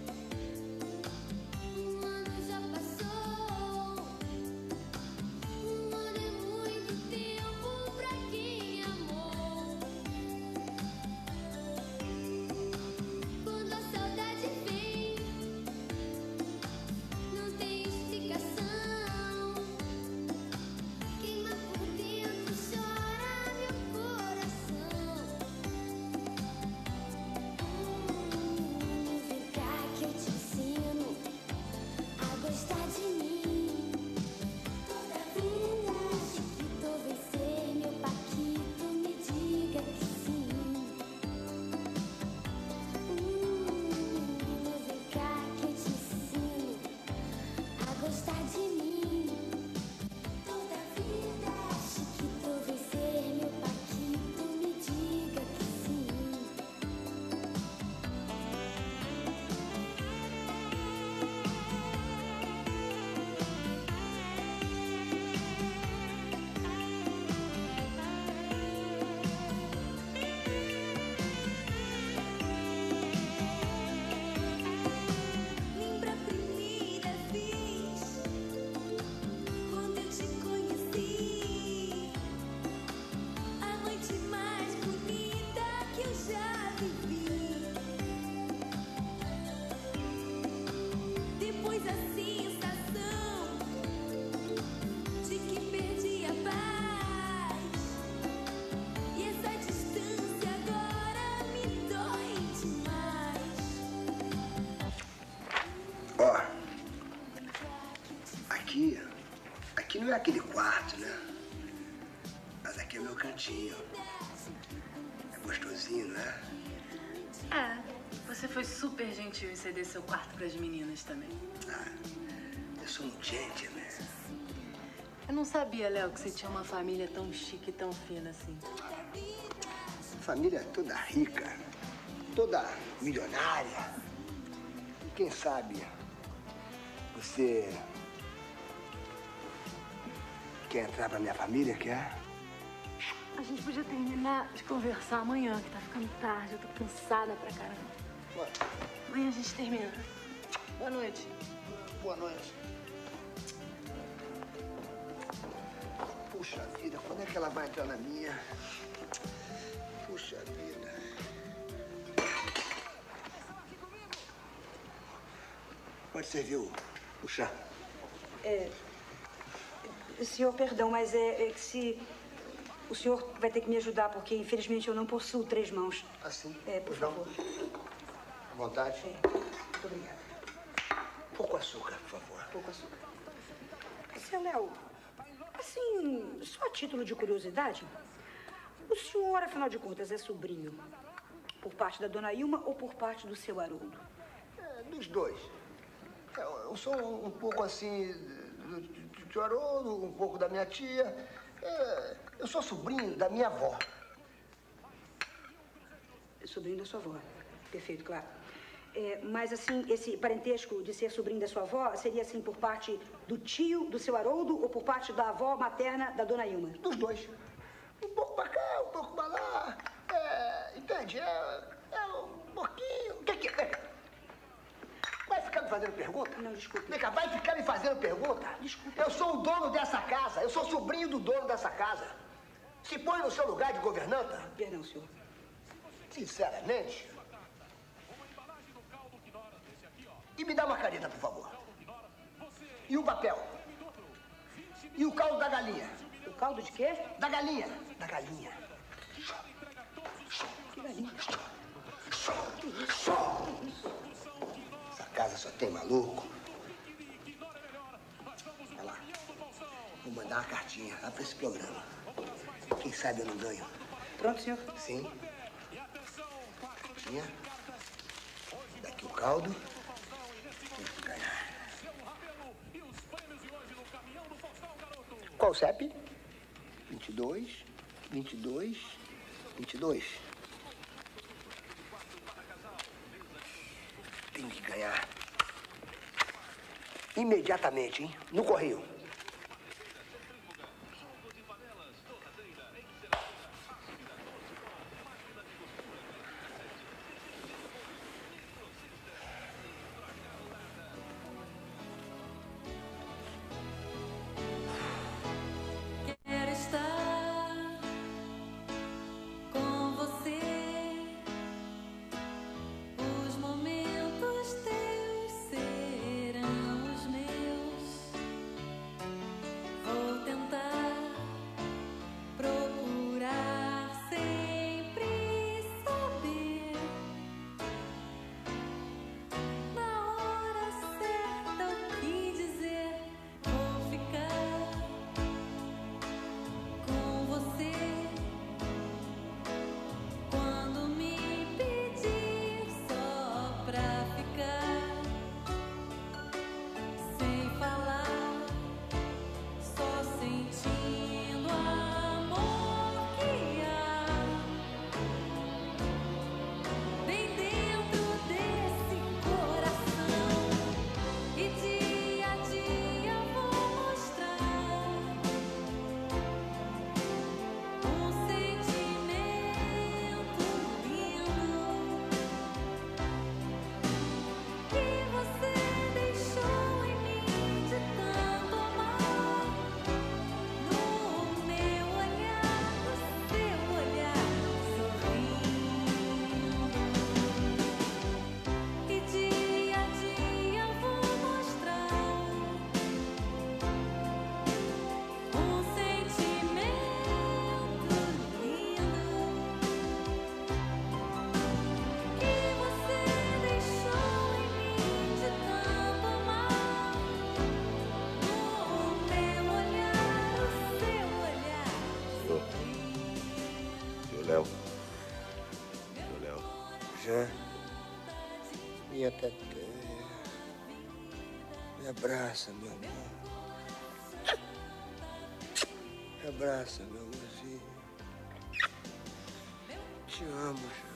Speaker 6: um ano já passou. Um ano é muito tempo pra quem amou. Quando a saudade vem, não tem explicação. Queima por dentro, chora meu coração.
Speaker 2: não é aquele quarto, né? Mas aqui é o meu cantinho. É gostosinho, né?
Speaker 4: É, você foi super gentil em ceder seu quarto pras meninas também.
Speaker 2: Eu sou um gentleman.
Speaker 4: Eu não sabia, Léo, que você tinha uma família tão chique e tão fina assim.
Speaker 2: Família toda rica, toda milionária. E quem sabe você quer entrar pra minha família, quer?
Speaker 4: A gente podia terminar de conversar amanhã, que tá ficando tarde. Eu tô cansada pra caramba. Amanhã a gente termina. Boa noite.
Speaker 2: Boa noite. Puxa vida, quando é que ela vai entrar na minha? Puxa vida. Pode servir o chá.
Speaker 8: Senhor, perdão, mas é que se... O senhor vai ter que me ajudar, porque infelizmente eu não possuo 3 mãos.
Speaker 2: Assim?
Speaker 8: Por favor.
Speaker 2: À vontade?
Speaker 8: Muito obrigada.
Speaker 2: Pouco açúcar, por favor.
Speaker 8: Pouco açúcar. Seu Léo, assim, só a título de curiosidade, o senhor, afinal de contas, é sobrinho por parte da dona Ilma ou por parte do seu Haroldo?
Speaker 2: Dos dois. Eu sou um pouco assim do Haroldo, um pouco da minha tia. Eu sou sobrinho da minha avó.
Speaker 8: Sobrinho da sua avó. Perfeito, claro. Mas, assim, esse parentesco de ser sobrinho da sua avó seria, assim, por parte do tio do seu Haroldo ou por parte da avó materna da dona Ilma?
Speaker 2: Dos dois. Um pouco pra cá, um pouco pra lá. Entende? Um pouquinho. O que é? Vai ficar me fazendo pergunta?
Speaker 8: Não, desculpe.
Speaker 2: Vem cá, vai ficar me fazendo pergunta?
Speaker 8: Desculpe.
Speaker 2: Eu sou o dono dessa casa. Eu sou sobrinho do dono dessa casa. Se põe no seu lugar de governanta.
Speaker 8: Perdão, senhor.
Speaker 2: Sinceramente. E me dá uma caneta, por favor. E um papel. E o caldo da galinha.
Speaker 8: O caldo de quê?
Speaker 2: Da galinha. Da galinha.
Speaker 8: Que galinha?
Speaker 2: Essa casa só tem maluco. Olha lá. Vou mandar uma cartinha lá pra esse programa. Quem sabe eu não ganho.
Speaker 8: Pronto, senhor?
Speaker 2: Sim. Cartinha. Daqui o caldo. Qual o CEP? 22, 22, 22. Tenho que ganhar. Imediatamente, hein? No correio.
Speaker 13: Quero estar com você. Os momentos teus serão os meus.
Speaker 2: Minha Teté. Me abraça, meu amor. Me abraça, meu amorzinho. Te amo, Ju.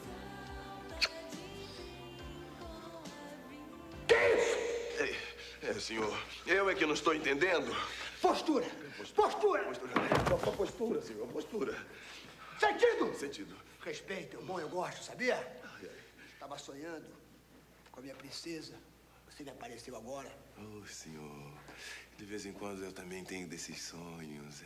Speaker 20: Senhor, eu é que não estou entendendo.
Speaker 2: Postura! Postura!
Speaker 20: Postura, senhor, postura.
Speaker 2: Sentido!
Speaker 20: Sentido.
Speaker 2: Respeito, é bom, eu gosto, sabia? Estava sonhando com a minha princesa. Você me apareceu agora.
Speaker 20: Oh, senhor, de vez em quando eu também tenho desses sonhos.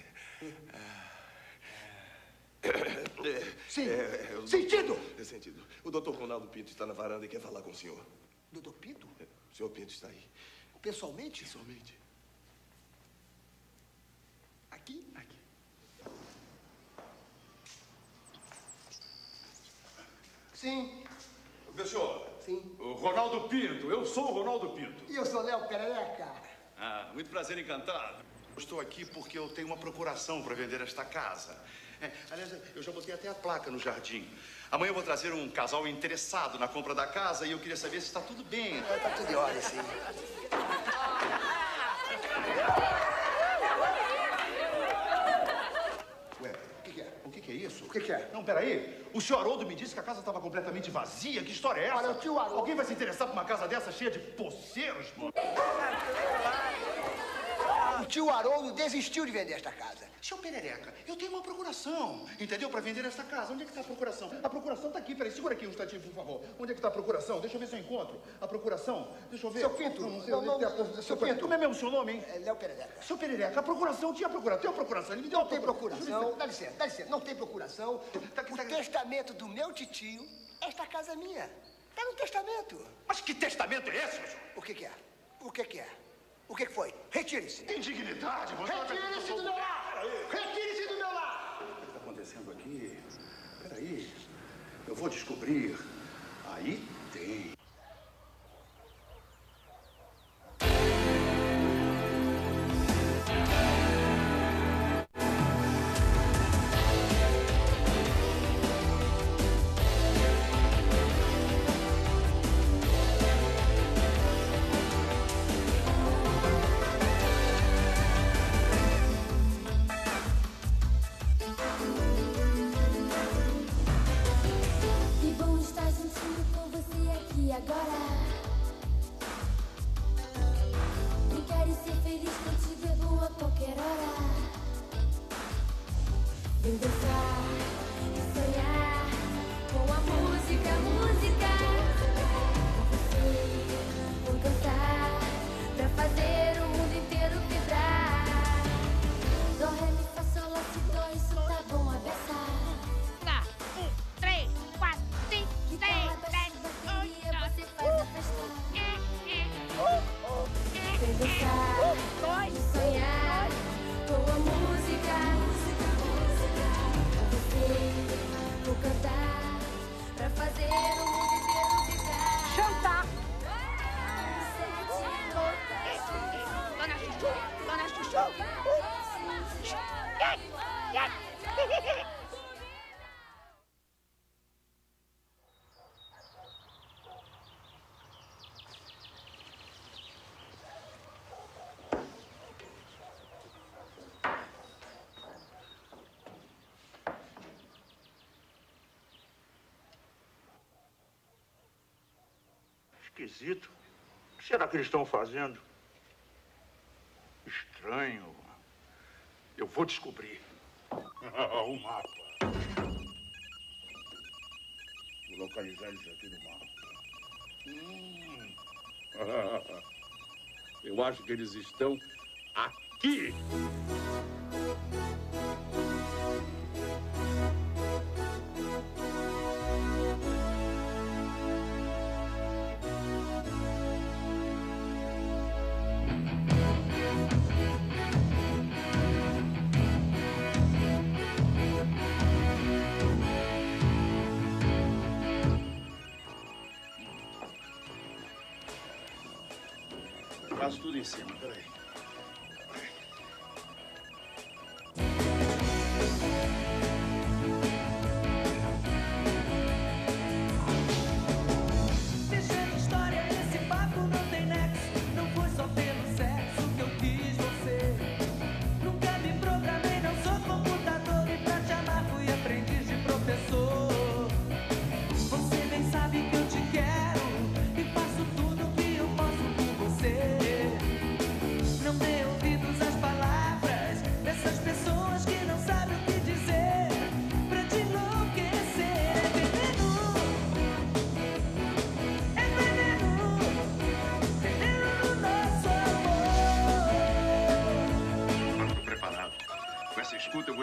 Speaker 2: Sim. Sentido!
Speaker 20: Sentido. O doutor Ronaldo Pinto está na varanda e quer falar com o senhor.
Speaker 2: Doutor Pinto?
Speaker 20: O senhor Pinto está aí.
Speaker 2: Pessoalmente?
Speaker 20: Pessoalmente.
Speaker 2: Aqui?
Speaker 20: Aqui.
Speaker 2: Sim.
Speaker 10: Meu senhor.
Speaker 2: Sim.
Speaker 10: O Ronaldo Pinto. Eu sou o Ronaldo Pinto.
Speaker 2: E eu sou Léo Perereca.
Speaker 10: Ah, muito prazer, encantado. Eu estou aqui porque eu tenho uma procuração para vender esta casa. Aliás, eu já botei até a placa no jardim. Amanhã eu vou trazer um casal interessado na compra da casa e eu queria saber se está tudo bem.
Speaker 2: Está tudo em ordem, sim.
Speaker 10: Ué, o que é isso?
Speaker 2: O que é?
Speaker 10: Não, peraí. O senhor Haroldo me disse que a casa estava completamente vazia. Que história é essa?
Speaker 2: Olha, o tio Haroldo...
Speaker 10: Alguém vai se interessar por uma casa dessa cheia de poceiros, mano?
Speaker 2: O tio Haroldo desistiu de vender esta casa.
Speaker 10: Seu Perereca, eu tenho uma procuração, entendeu? Para vender esta casa. Onde é que está a procuração? A procuração está aqui. Peraí, segura aqui um instantinho, por favor. Onde é que está a procuração? Deixa eu ver se eu encontro. A procuração? Deixa eu ver.
Speaker 2: Seu Pinto.
Speaker 10: Seu Pinto. Como é mesmo o seu nome, hein?
Speaker 2: É Léo Perereca.
Speaker 10: Seu Perereca, a procuração tinha procuração. Tem uma procuração. Ele me deu
Speaker 2: Não tem procuração. Dá licença. Não tem procuração. O testamento do meu titio, esta casa é minha. Está no testamento.
Speaker 10: Mas que testamento é esse, senhor?
Speaker 2: O que é? O que é? O que foi? Retire-se.
Speaker 10: Indignidade, você...
Speaker 2: Retire-se do meu lar! Retire-se do meu lar!
Speaker 10: O que está acontecendo aqui? Peraí. Eu vou descobrir. Aí tem.
Speaker 9: Esquisito. O que será que eles estão fazendo? Estranho. Eu vou descobrir. O mapa. Vou localizar isso aqui no mapa. Eu acho que eles estão aqui.
Speaker 10: Quase tudo em cima, peraí.
Speaker 13: Deixando história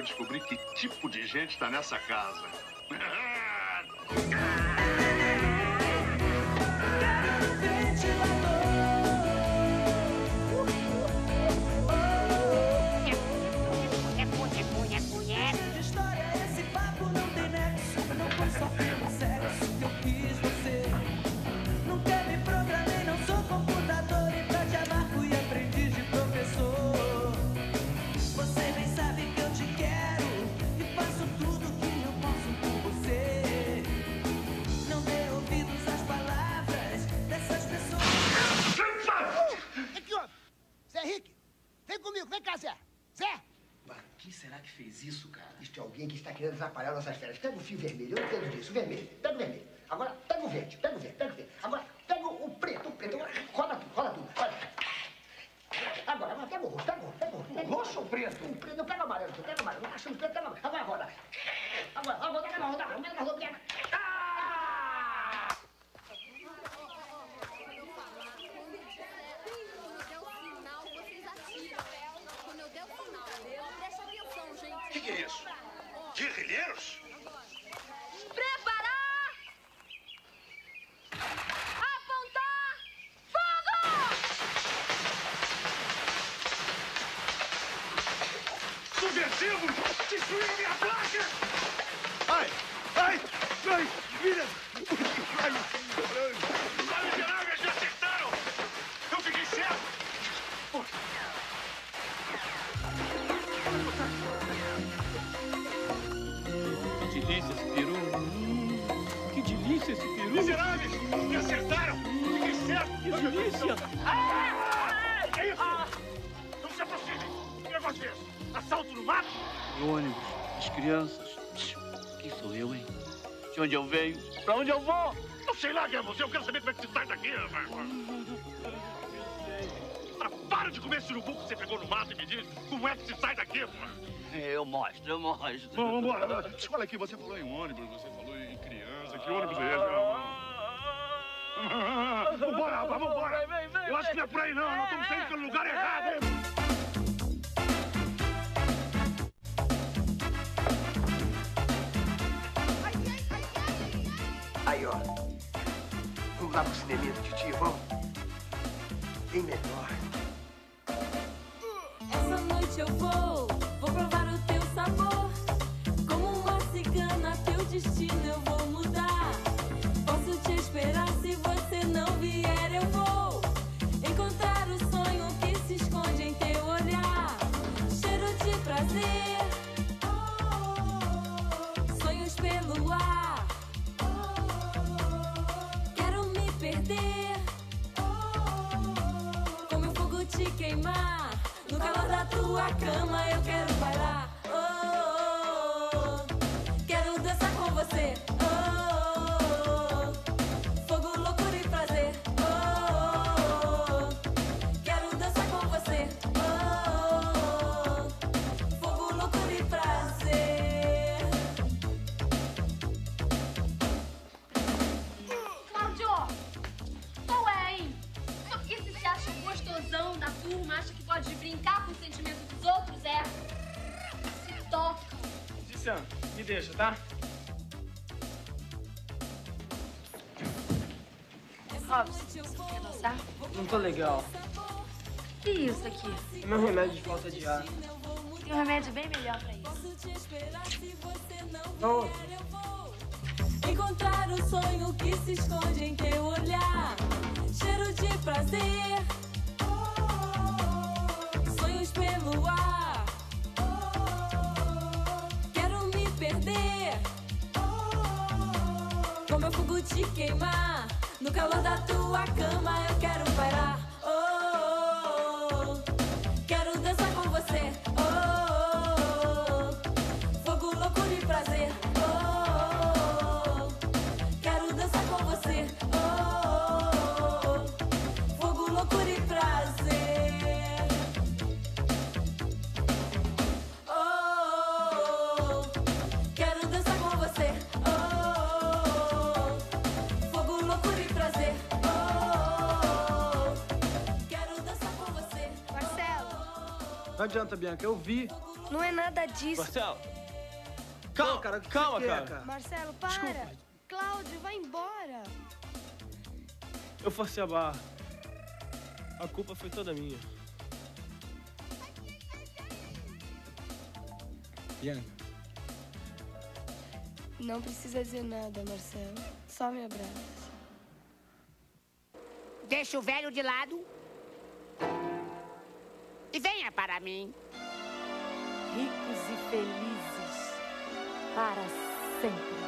Speaker 10: descobrir que tipo de gente está nessa casa.
Speaker 13: História é esse papo, não tem nexo. Não foi só pelo sexo que eu quis você. Nunca me programei, não sou computador. E pra te amar fui aprendiz de professor. Você nem sabe que eu te quero e faço tudo que eu posso por você. Não dê ouvidos às palavras dessas pessoas.
Speaker 2: O que houve? Zé Henrique, vem comigo, vem cá, Zé. Zé!
Speaker 19: Quem será que fez isso, cara?
Speaker 2: Isto é alguém que está querendo atrapalhar nossas férias. Pega o fio vermelho, eu entendo disso. Vermelho, pega o vermelho. Agora, pega o verde, pega o verde, pega o verde. Agora, pega o preto, o preto. Agora, rola tudo, rola tudo. Olha. Agora, pega o roxo, pega o roxo, pega o roxo.
Speaker 19: O roxo ou o preto?
Speaker 2: O preto, pega o amarelo, pega o amarelo. Acho o preto, pega o amarelo. Agora roda. Agora, roda.
Speaker 10: O que é isso? Guerrilheiros?
Speaker 18: Preparar! Apontar! Fogo!
Speaker 10: Subversivos! Destruíram minha placa! Ai, filha! Os miseráveis me acertaram! Eu fiquei cego!
Speaker 5: Que delícia esse peru. Que delícia esse peru.
Speaker 10: Miseráveis! Me acertaram! Fiquei cego!
Speaker 5: Que delícia!
Speaker 10: Que isso? Não se aproxime! Que negócio é esse? Assalto no mato?
Speaker 11: O ônibus, as crianças. Quem sou eu, hein? De onde eu venho? Pra onde eu vou?
Speaker 10: Eu sei lá quem é você. Eu quero saber como é que você sai daqui, rapaz. Para de comer esse urubu que você pegou no mato e me diz como é que se sai daqui, pô.
Speaker 11: Eu mostro.
Speaker 10: Vambora. Olha aqui, você falou em ônibus, você falou em criança. Que ônibus é esse? Vambora, rapaz, vambora. Eu acho que não é por aí, não. Nós estamos saindo pelo lugar errado, hein?
Speaker 2: Aí, ó. Vamos lá pro cineminha do titio, vamos? Bem melhor.
Speaker 13: Essa noite eu vou provar o teu sabor. Como uma cigana, teu destino eu vou mudar. Posso te esperar, se você não vier eu vou encontrar o sonho que se esconde em teu olhar. Cheiro de prazer, sonhos pelo ar. Quero me perder, com meu fogo te queimar. No calor da tua cama eu quero bailar. Quero dançar com você. Fogo, loucura e prazer. Quero dançar com você. Fogo, loucura e prazer.
Speaker 18: Cláudio! Qual é, hein? Só porque você se acha gostosão da turma, acha que pode brincar com o sentimento dos outros, é? Se toca.
Speaker 3: Sam, me deixa, tá?
Speaker 4: Robson, você quer dançar?
Speaker 3: Não tô legal.
Speaker 4: Que isso aqui?
Speaker 3: É meu remédio de falta de ar.
Speaker 4: Tem um remédio bem melhor pra isso.
Speaker 3: Não.
Speaker 13: Encontrar o sonho que se esconde em teu olhar. Cheiro de prazer, sonhos pelo ar. Quero me perder, com meu fogo te queimar. No calor da tua cama eu quero bailar. Quero dançar com você. Fogo, loucura e prazer. Quero dançar com você. Fogo, loucura e prazer. Quero dançar com você. Fogo, loucura e prazer. Quero dançar com você.
Speaker 1: Marcelo! Não adianta, Bianca, eu vi.
Speaker 6: Não é nada disso.
Speaker 3: Marcelo! Calma, cara. Calma, cara.
Speaker 6: Marcelo, para.
Speaker 3: Desculpa.
Speaker 6: Cláudio, vai embora.
Speaker 3: Eu forcei a barra. A culpa foi toda minha.
Speaker 1: Bianca.
Speaker 6: Não precisa dizer nada, Marcelo. Só me abraça.
Speaker 21: Deixa o velho de lado. E venha para mim.
Speaker 22: Ricos e felizes para sempre.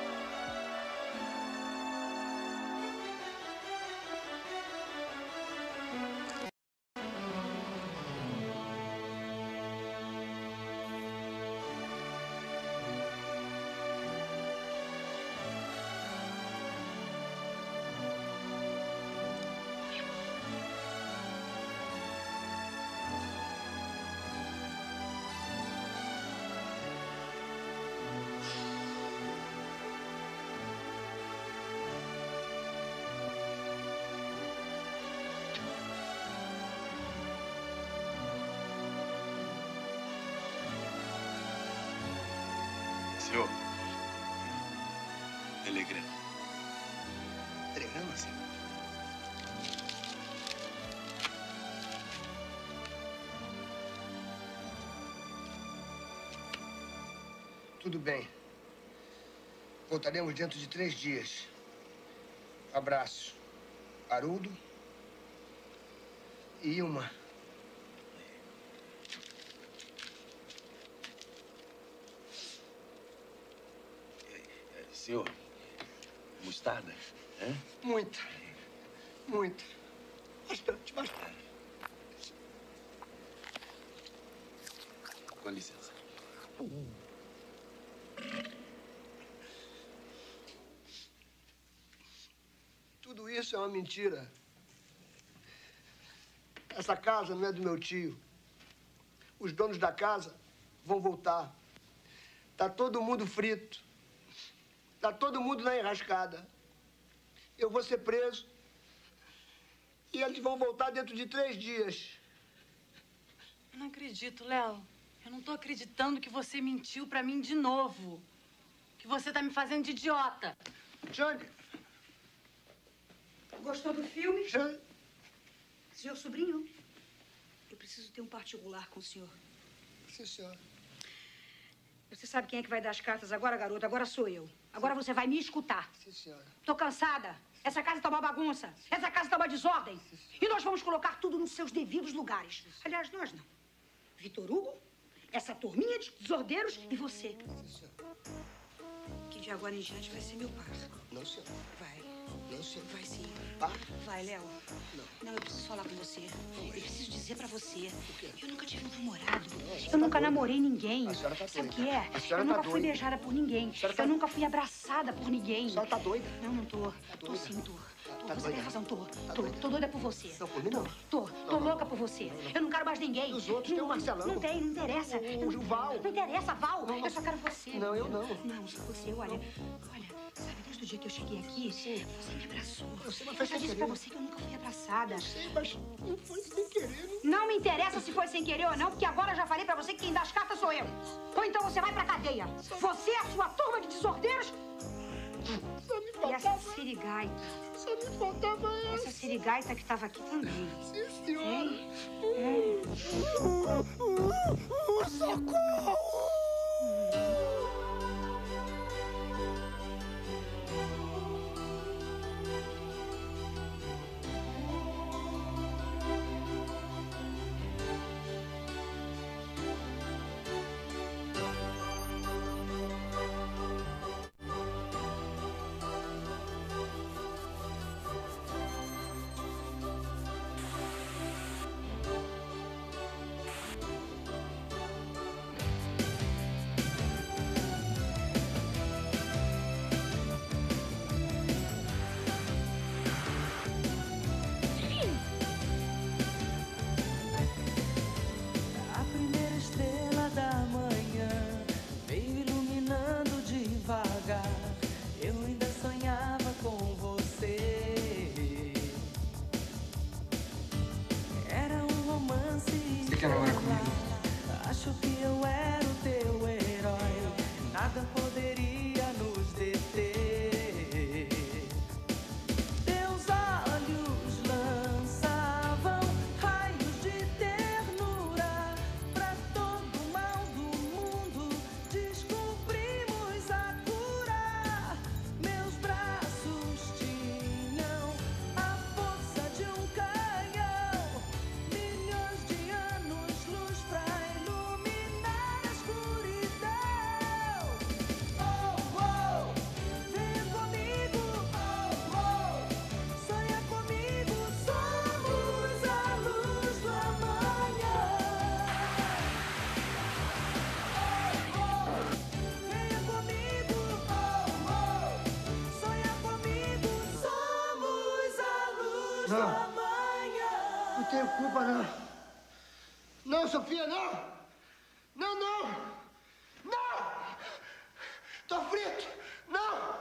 Speaker 10: Senhor, telegrama. Telegrama, senhor?
Speaker 2: Tudo bem. Voltaremos dentro de 3 dias. Abraço. Haroldo e Ilma.
Speaker 11: Senhor, mostarda, hein?
Speaker 2: Muita. Muita. Bastante, bastante.
Speaker 11: Com licença.
Speaker 2: Tudo isso é uma mentira. Essa casa não é do meu tio. Os donos da casa vão voltar. Tá todo mundo frito. Tá todo mundo na enrascada. Eu vou ser preso. E eles vão voltar dentro de 3 dias.
Speaker 15: Eu não acredito, Léo. Eu não tô acreditando que você mentiu pra mim de novo. Que você tá me fazendo de idiota.
Speaker 2: Jane.
Speaker 8: Gostou do filme?
Speaker 2: Jane.
Speaker 8: Senhor sobrinho, eu preciso ter um particular com o senhor.
Speaker 2: Sim, senhora.
Speaker 8: Você sabe quem é que vai dar as cartas agora, garota? Agora sou eu. Agora você vai me escutar.
Speaker 2: Sim, senhora.
Speaker 8: Tô cansada. Essa casa tá uma bagunça. Essa casa tá uma desordem. E nós vamos colocar tudo nos seus devidos lugares. Aliás, nós não. Vitor Hugo, essa turminha de desordeiros e você.
Speaker 2: Sim, senhora.
Speaker 8: Que de agora em diante vai ser meu par.
Speaker 2: Não, senhora.
Speaker 8: Vai.
Speaker 2: Não, senhora.
Speaker 8: Vai sim.
Speaker 2: Par?
Speaker 8: Vai, Léo. Não, eu preciso falar com você. Eu preciso dizer pra você. Eu nunca tive um namorado. Eu nunca namorei ninguém.
Speaker 2: A senhora tá
Speaker 8: Sabe o
Speaker 2: doida.
Speaker 8: que é?
Speaker 2: A senhora
Speaker 8: Eu
Speaker 2: tá
Speaker 8: nunca fui
Speaker 2: doida.
Speaker 8: beijada por ninguém. Eu nunca fui abraçada por ninguém. A
Speaker 2: senhora tá doida?
Speaker 8: Não, não tô. Tô
Speaker 2: doida?
Speaker 8: sim, tô.
Speaker 2: Tá
Speaker 8: Você
Speaker 2: doida?
Speaker 8: tem razão, tô. Tô doida por você.
Speaker 2: Não, por mim não.
Speaker 8: Tô louca por você. Eu não quero mais ninguém.
Speaker 2: Os outros tem o Marcelão.
Speaker 8: Não tem, não interessa.
Speaker 2: O Val.
Speaker 8: Não interessa, Val. Eu só quero você.
Speaker 2: Não, eu não.
Speaker 8: Não, só você. Olha, sabe, desde o dia que eu cheguei aqui, você me abraçou.
Speaker 2: Eu sei, mas
Speaker 8: Eu
Speaker 2: foi
Speaker 8: já
Speaker 2: sem
Speaker 8: disse pra
Speaker 2: querer.
Speaker 8: você que eu nunca fui abraçada.
Speaker 2: Eu sei, mas não foi sem querer.
Speaker 8: Não me interessa se foi sem querer ou não, porque agora eu já falei pra você que quem dá as cartas sou eu. Ou então você vai pra cadeia. Você e a sua turma de desordeiros.
Speaker 2: Só me
Speaker 8: E
Speaker 2: faltava.
Speaker 8: essa sirigaita.
Speaker 2: Só me faltava
Speaker 8: Essa sirigaita que tava aqui também.
Speaker 2: Sim, senhora.
Speaker 8: Hein?
Speaker 2: Socorro! Não tenho culpa, não. Não, Sofia, não! Não, não! Não! Tô frito! Não!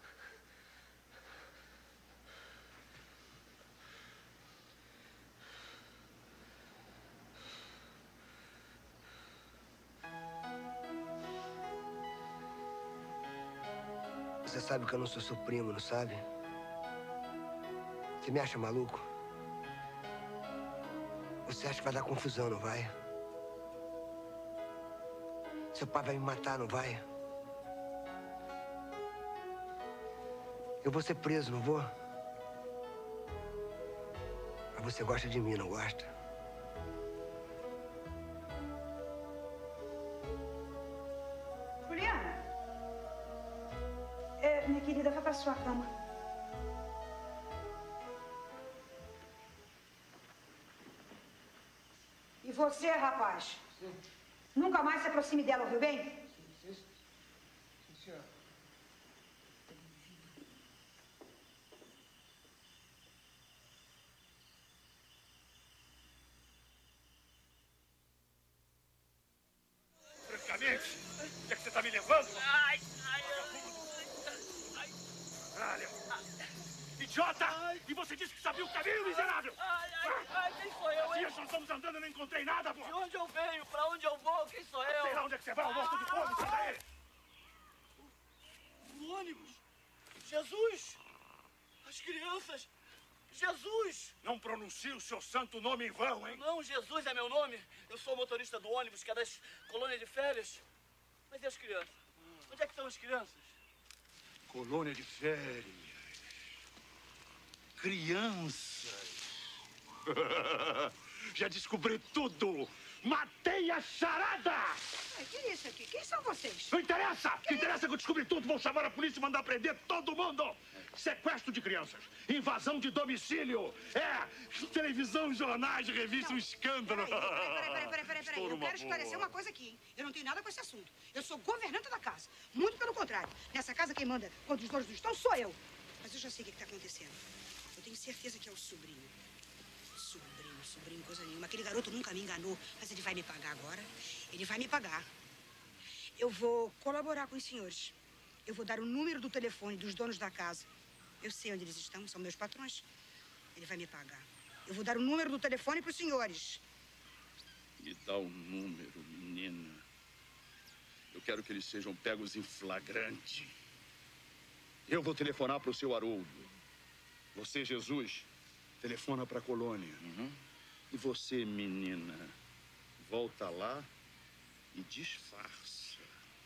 Speaker 2: Você sabe que eu não sou seu primo, não sabe? Você me acha maluco? Você acha que vai dar confusão, não vai? Seu pai vai me matar, não vai? Eu vou ser preso, não vou? Mas você gosta de mim, não gosta?
Speaker 8: Juliana? Minha querida, vai pra sua cama. E você, rapaz? Sim. Nunca mais se aproxime dela, ouviu bem?
Speaker 2: Sim, senhora.
Speaker 10: Francamente, onde é que você tá me levando?
Speaker 11: Ai.
Speaker 10: Idiota! E você disse que sabia o caminho, miserável!
Speaker 11: Quem sou eu, hein?
Speaker 10: Nós estamos andando e não encontrei nada, pô!
Speaker 11: De onde eu venho? Pra onde eu vou? Quem sou eu?
Speaker 10: Sei lá onde é que você vai, eu morto de fome, sai daí!
Speaker 11: O ônibus! Jesus! As crianças! Jesus!
Speaker 10: Não pronuncie o seu santo nome em vão, hein?
Speaker 11: Não, Jesus é meu nome. Eu sou o motorista do ônibus, que é das colônias de férias. Mas e as crianças? Onde é que estão as crianças?
Speaker 10: Colônia de férias. Crianças. Já descobri tudo. Matei a charada!
Speaker 8: Que é isso aqui? Quem são vocês?
Speaker 10: Não interessa! O que interessa é que eu descobri tudo. Vou chamar a polícia e mandar prender todo mundo. Sequestro de crianças. Invasão de domicílio. Televisão, jornais, revista, um escândalo.
Speaker 8: Peraí. Eu quero esclarecer uma coisa aqui, hein? Eu não tenho nada com esse assunto. Eu sou governanta da casa. Muito pelo contrário. Nessa casa quem manda quando os donos não estão sou eu. Mas eu já sei o que está acontecendo. Eu tenho certeza que é o sobrinho. Sobrinho, coisa nenhuma. Aquele garoto nunca me enganou, mas ele vai me pagar agora. Ele vai me pagar. Eu vou colaborar com os senhores. Eu vou dar o número do telefone dos donos da casa. Eu sei onde eles estão, são meus patrões. Ele vai me pagar. Eu vou dar o número do telefone para os senhores.
Speaker 12: Me dá o número, menina. Eu quero que eles sejam pegos em flagrante. Eu vou telefonar para o seu Haroldo. Você, Jesus, telefona para a colônia. E você, menina, volta lá e disfarça.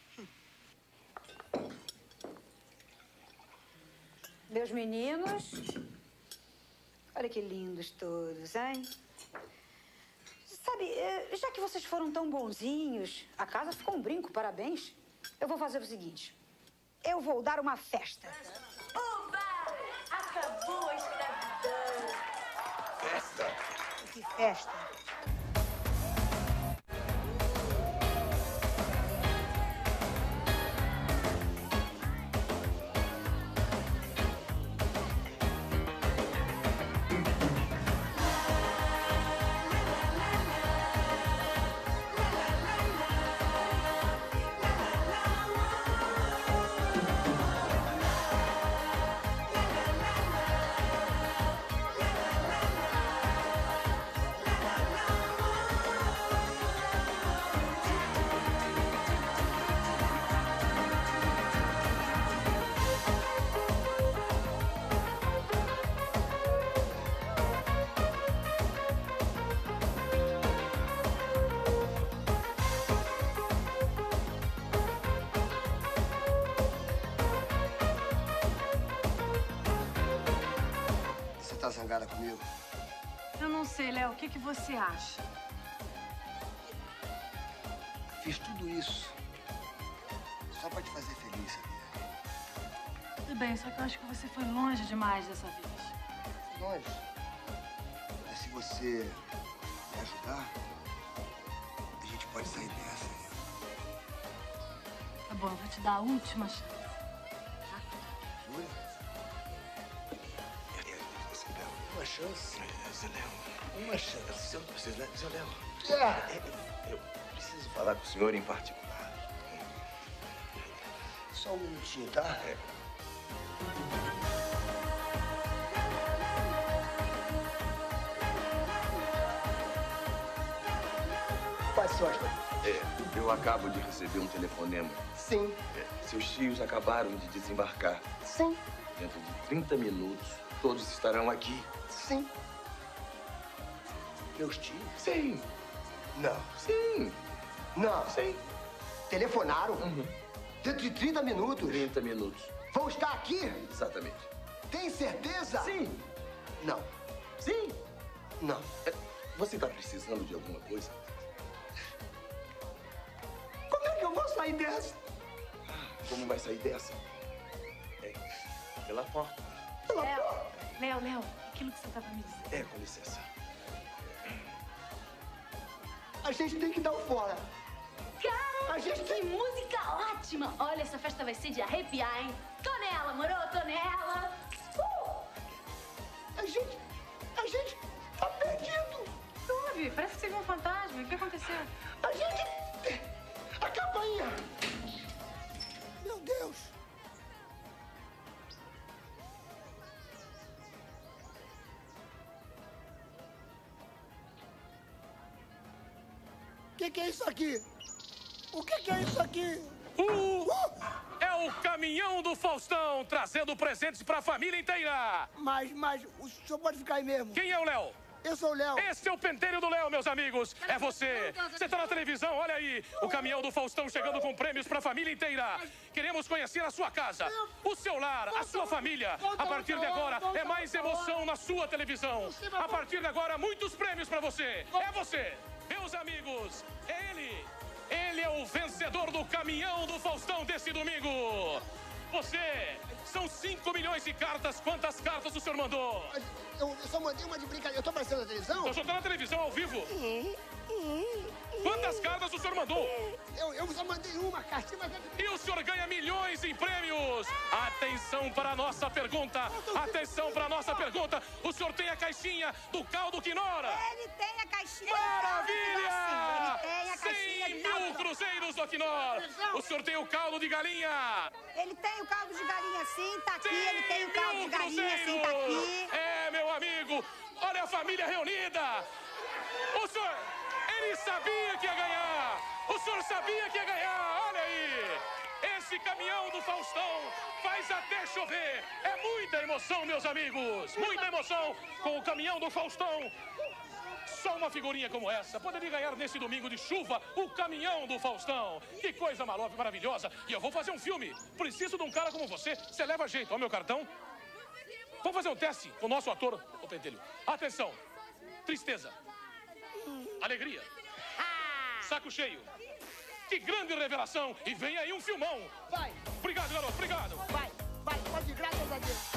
Speaker 8: Meus meninos, olha que lindos todos, hein? Sabe, já que vocês foram tão bonzinhos, a casa ficou um brinco, parabéns. Eu vou fazer o seguinte, eu vou dar uma festa.
Speaker 22: Oba! Acabou a escravidão.
Speaker 10: Festa?
Speaker 8: Que festa?
Speaker 2: Tá zangada comigo?
Speaker 15: Eu não sei, Léo. O que você acha?
Speaker 2: Fiz tudo isso só pra te fazer feliz, sabia?
Speaker 15: Tudo bem, só que eu acho que você foi longe demais dessa vez.
Speaker 2: Longe? Mas se você me ajudar, a gente pode sair dessa, né?
Speaker 15: Tá bom, eu vou te dar a última chance.
Speaker 2: Jura? Uma chance.
Speaker 20: Zé Léo.
Speaker 2: Uma chance.
Speaker 20: Zé Léo.
Speaker 2: É.
Speaker 20: Eu preciso falar com o senhor em particular.
Speaker 2: Só um minutinho, tá? Faz sorte.
Speaker 20: Eu acabo de receber um telefonema.
Speaker 2: Sim.
Speaker 20: Seus tios acabaram de desembarcar.
Speaker 2: Sim.
Speaker 20: Dentro de 30 minutos, todos estarão aqui.
Speaker 2: Sim. Meus tios?
Speaker 20: Sim.
Speaker 2: Não.
Speaker 20: Sim.
Speaker 2: Não.
Speaker 20: Sim.
Speaker 2: Telefonaram? Dentro de 30 minutos?
Speaker 20: 30 minutos.
Speaker 2: Vão estar aqui?
Speaker 20: Exatamente.
Speaker 2: Tem certeza?
Speaker 20: Sim.
Speaker 2: Não.
Speaker 20: Sim.
Speaker 2: Não.
Speaker 20: Você está precisando de alguma coisa?
Speaker 2: Como é que eu vou sair dessa?
Speaker 20: Como vai sair dessa? Pela porta.
Speaker 15: Léo, aquilo que você estava me dizendo.
Speaker 20: Com licença.
Speaker 2: A gente tem que dar o fora.
Speaker 18: Cara,
Speaker 2: a gente
Speaker 18: que música ótima! Olha, essa festa vai ser de arrepiar, hein? Tô nela, moro? Tô nela!
Speaker 2: A gente tá perdido!
Speaker 15: O que houve? Parece que você viu um fantasma. O que aconteceu?
Speaker 2: A gente... A campainha! Meu Deus! O que é isso aqui? O que é isso aqui?
Speaker 14: É o caminhão do Faustão, trazendo presentes pra família inteira.
Speaker 2: Mas o senhor pode ficar aí mesmo.
Speaker 14: Quem é o Léo?
Speaker 2: Eu sou o Léo.
Speaker 14: Esse é o pentelho do Léo, meus amigos. É você. Você tá na televisão, olha aí. O caminhão do Faustão chegando com prêmios pra família inteira. Queremos conhecer a sua casa, o seu lar, a sua família. A partir de agora, é mais emoção na sua televisão. A partir de agora, muitos prêmios pra você. É você. Meus amigos, é ele. Ele é o vencedor do caminhão do Faustão desse domingo. Você, são 5 milhões de cartas. Quantas cartas o senhor mandou?
Speaker 2: Eu só mandei uma de brincadeira. Eu tô aparecendo na televisão?
Speaker 14: Eu só tô na televisão ao vivo. Quantas cartas o senhor mandou?
Speaker 2: Eu só mandei uma cartinha, mas...
Speaker 14: E o senhor ganha milhões em prêmios. Atenção para a nossa pergunta. Atenção para a nossa pergunta. O senhor tem a caixinha do caldo Quinora?
Speaker 8: Ele tem a caixinha.
Speaker 14: Maravilha!
Speaker 8: Ele tem a caixinha
Speaker 14: 100 mil cruzeiros do Quinora. O senhor tem o caldo de galinha?
Speaker 8: Ele tem o caldo de galinha sim, tá aqui. Ele tem o caldo de galinha sim, tá aqui.
Speaker 14: É, meu amigo. Olha a família reunida. O senhor... Ele sabia que ia ganhar! O senhor sabia que ia ganhar! Olha aí! Esse caminhão do Faustão faz até chover! É muita emoção, meus amigos! Muita emoção com o caminhão do Faustão! Só uma figurinha como essa poderia ganhar nesse domingo de chuva o caminhão do Faustão! Que coisa maravilhosa! E eu vou fazer um filme! Preciso de um cara como você! Você leva jeito! Ó, meu cartão! Vamos fazer um teste com o nosso ator, o Pentelho. Atenção! Tristeza! Alegria. Saco cheio. Que grande revelação. E vem aí um filmão.
Speaker 2: Vai.
Speaker 14: Obrigado, garoto. Obrigado.
Speaker 2: Vai. Pode ir, graças a Deus.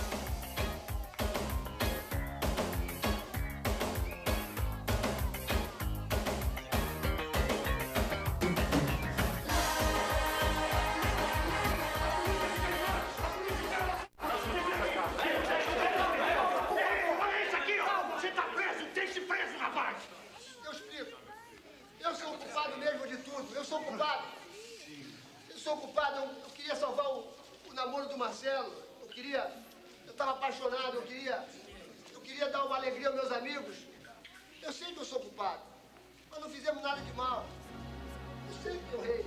Speaker 2: Marcelo, eu estava apaixonado, eu queria dar uma alegria aos meus amigos. Eu sei que eu sou culpado, mas não fizemos nada de mal. Eu sei que eu errei.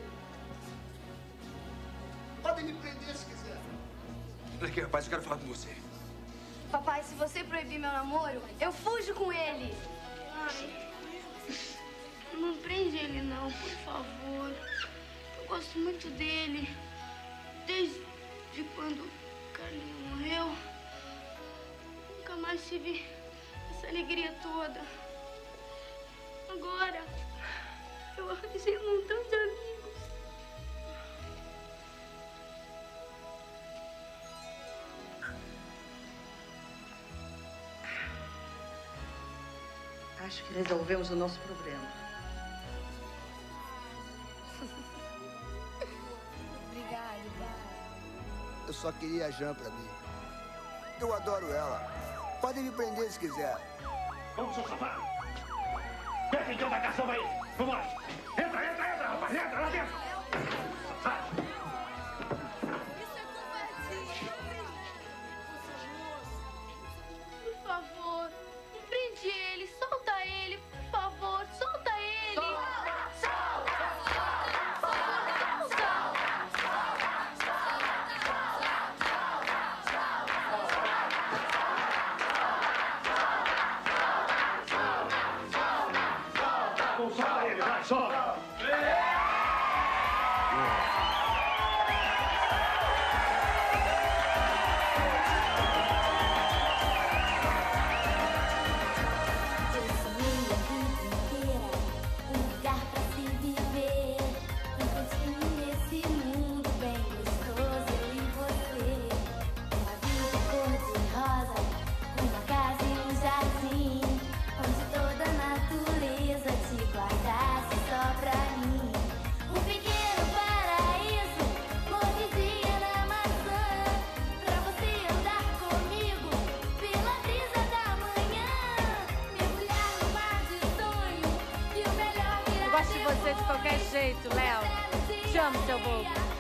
Speaker 2: Podem me prender se quiser.
Speaker 20: Aqui, rapaz, eu quero falar com você.
Speaker 6: Papai, se você proibir meu namoro, eu fujo com ele. Ai, não prende ele não, por favor. Eu gosto muito dele. Desde quando o Carlinho morreu, nunca mais tive essa alegria toda. Agora, eu arranjei um montão de amigos.
Speaker 8: Acho que resolvemos o nosso problema.
Speaker 2: Eu só queria a Jan pra mim. Eu adoro ela. Pode me prender se quiser.
Speaker 9: Vamos, seu safado. Desce então da caçamba aí. Vamos lá. Entra, rapaz. Entra lá dentro. Safado.
Speaker 18: Por favor, prende ele, solta ele, por favor, solta ele.
Speaker 9: Solta ele, vai, solta.
Speaker 15: Gosto de você de qualquer jeito, Léo. Te amo, seu bobo.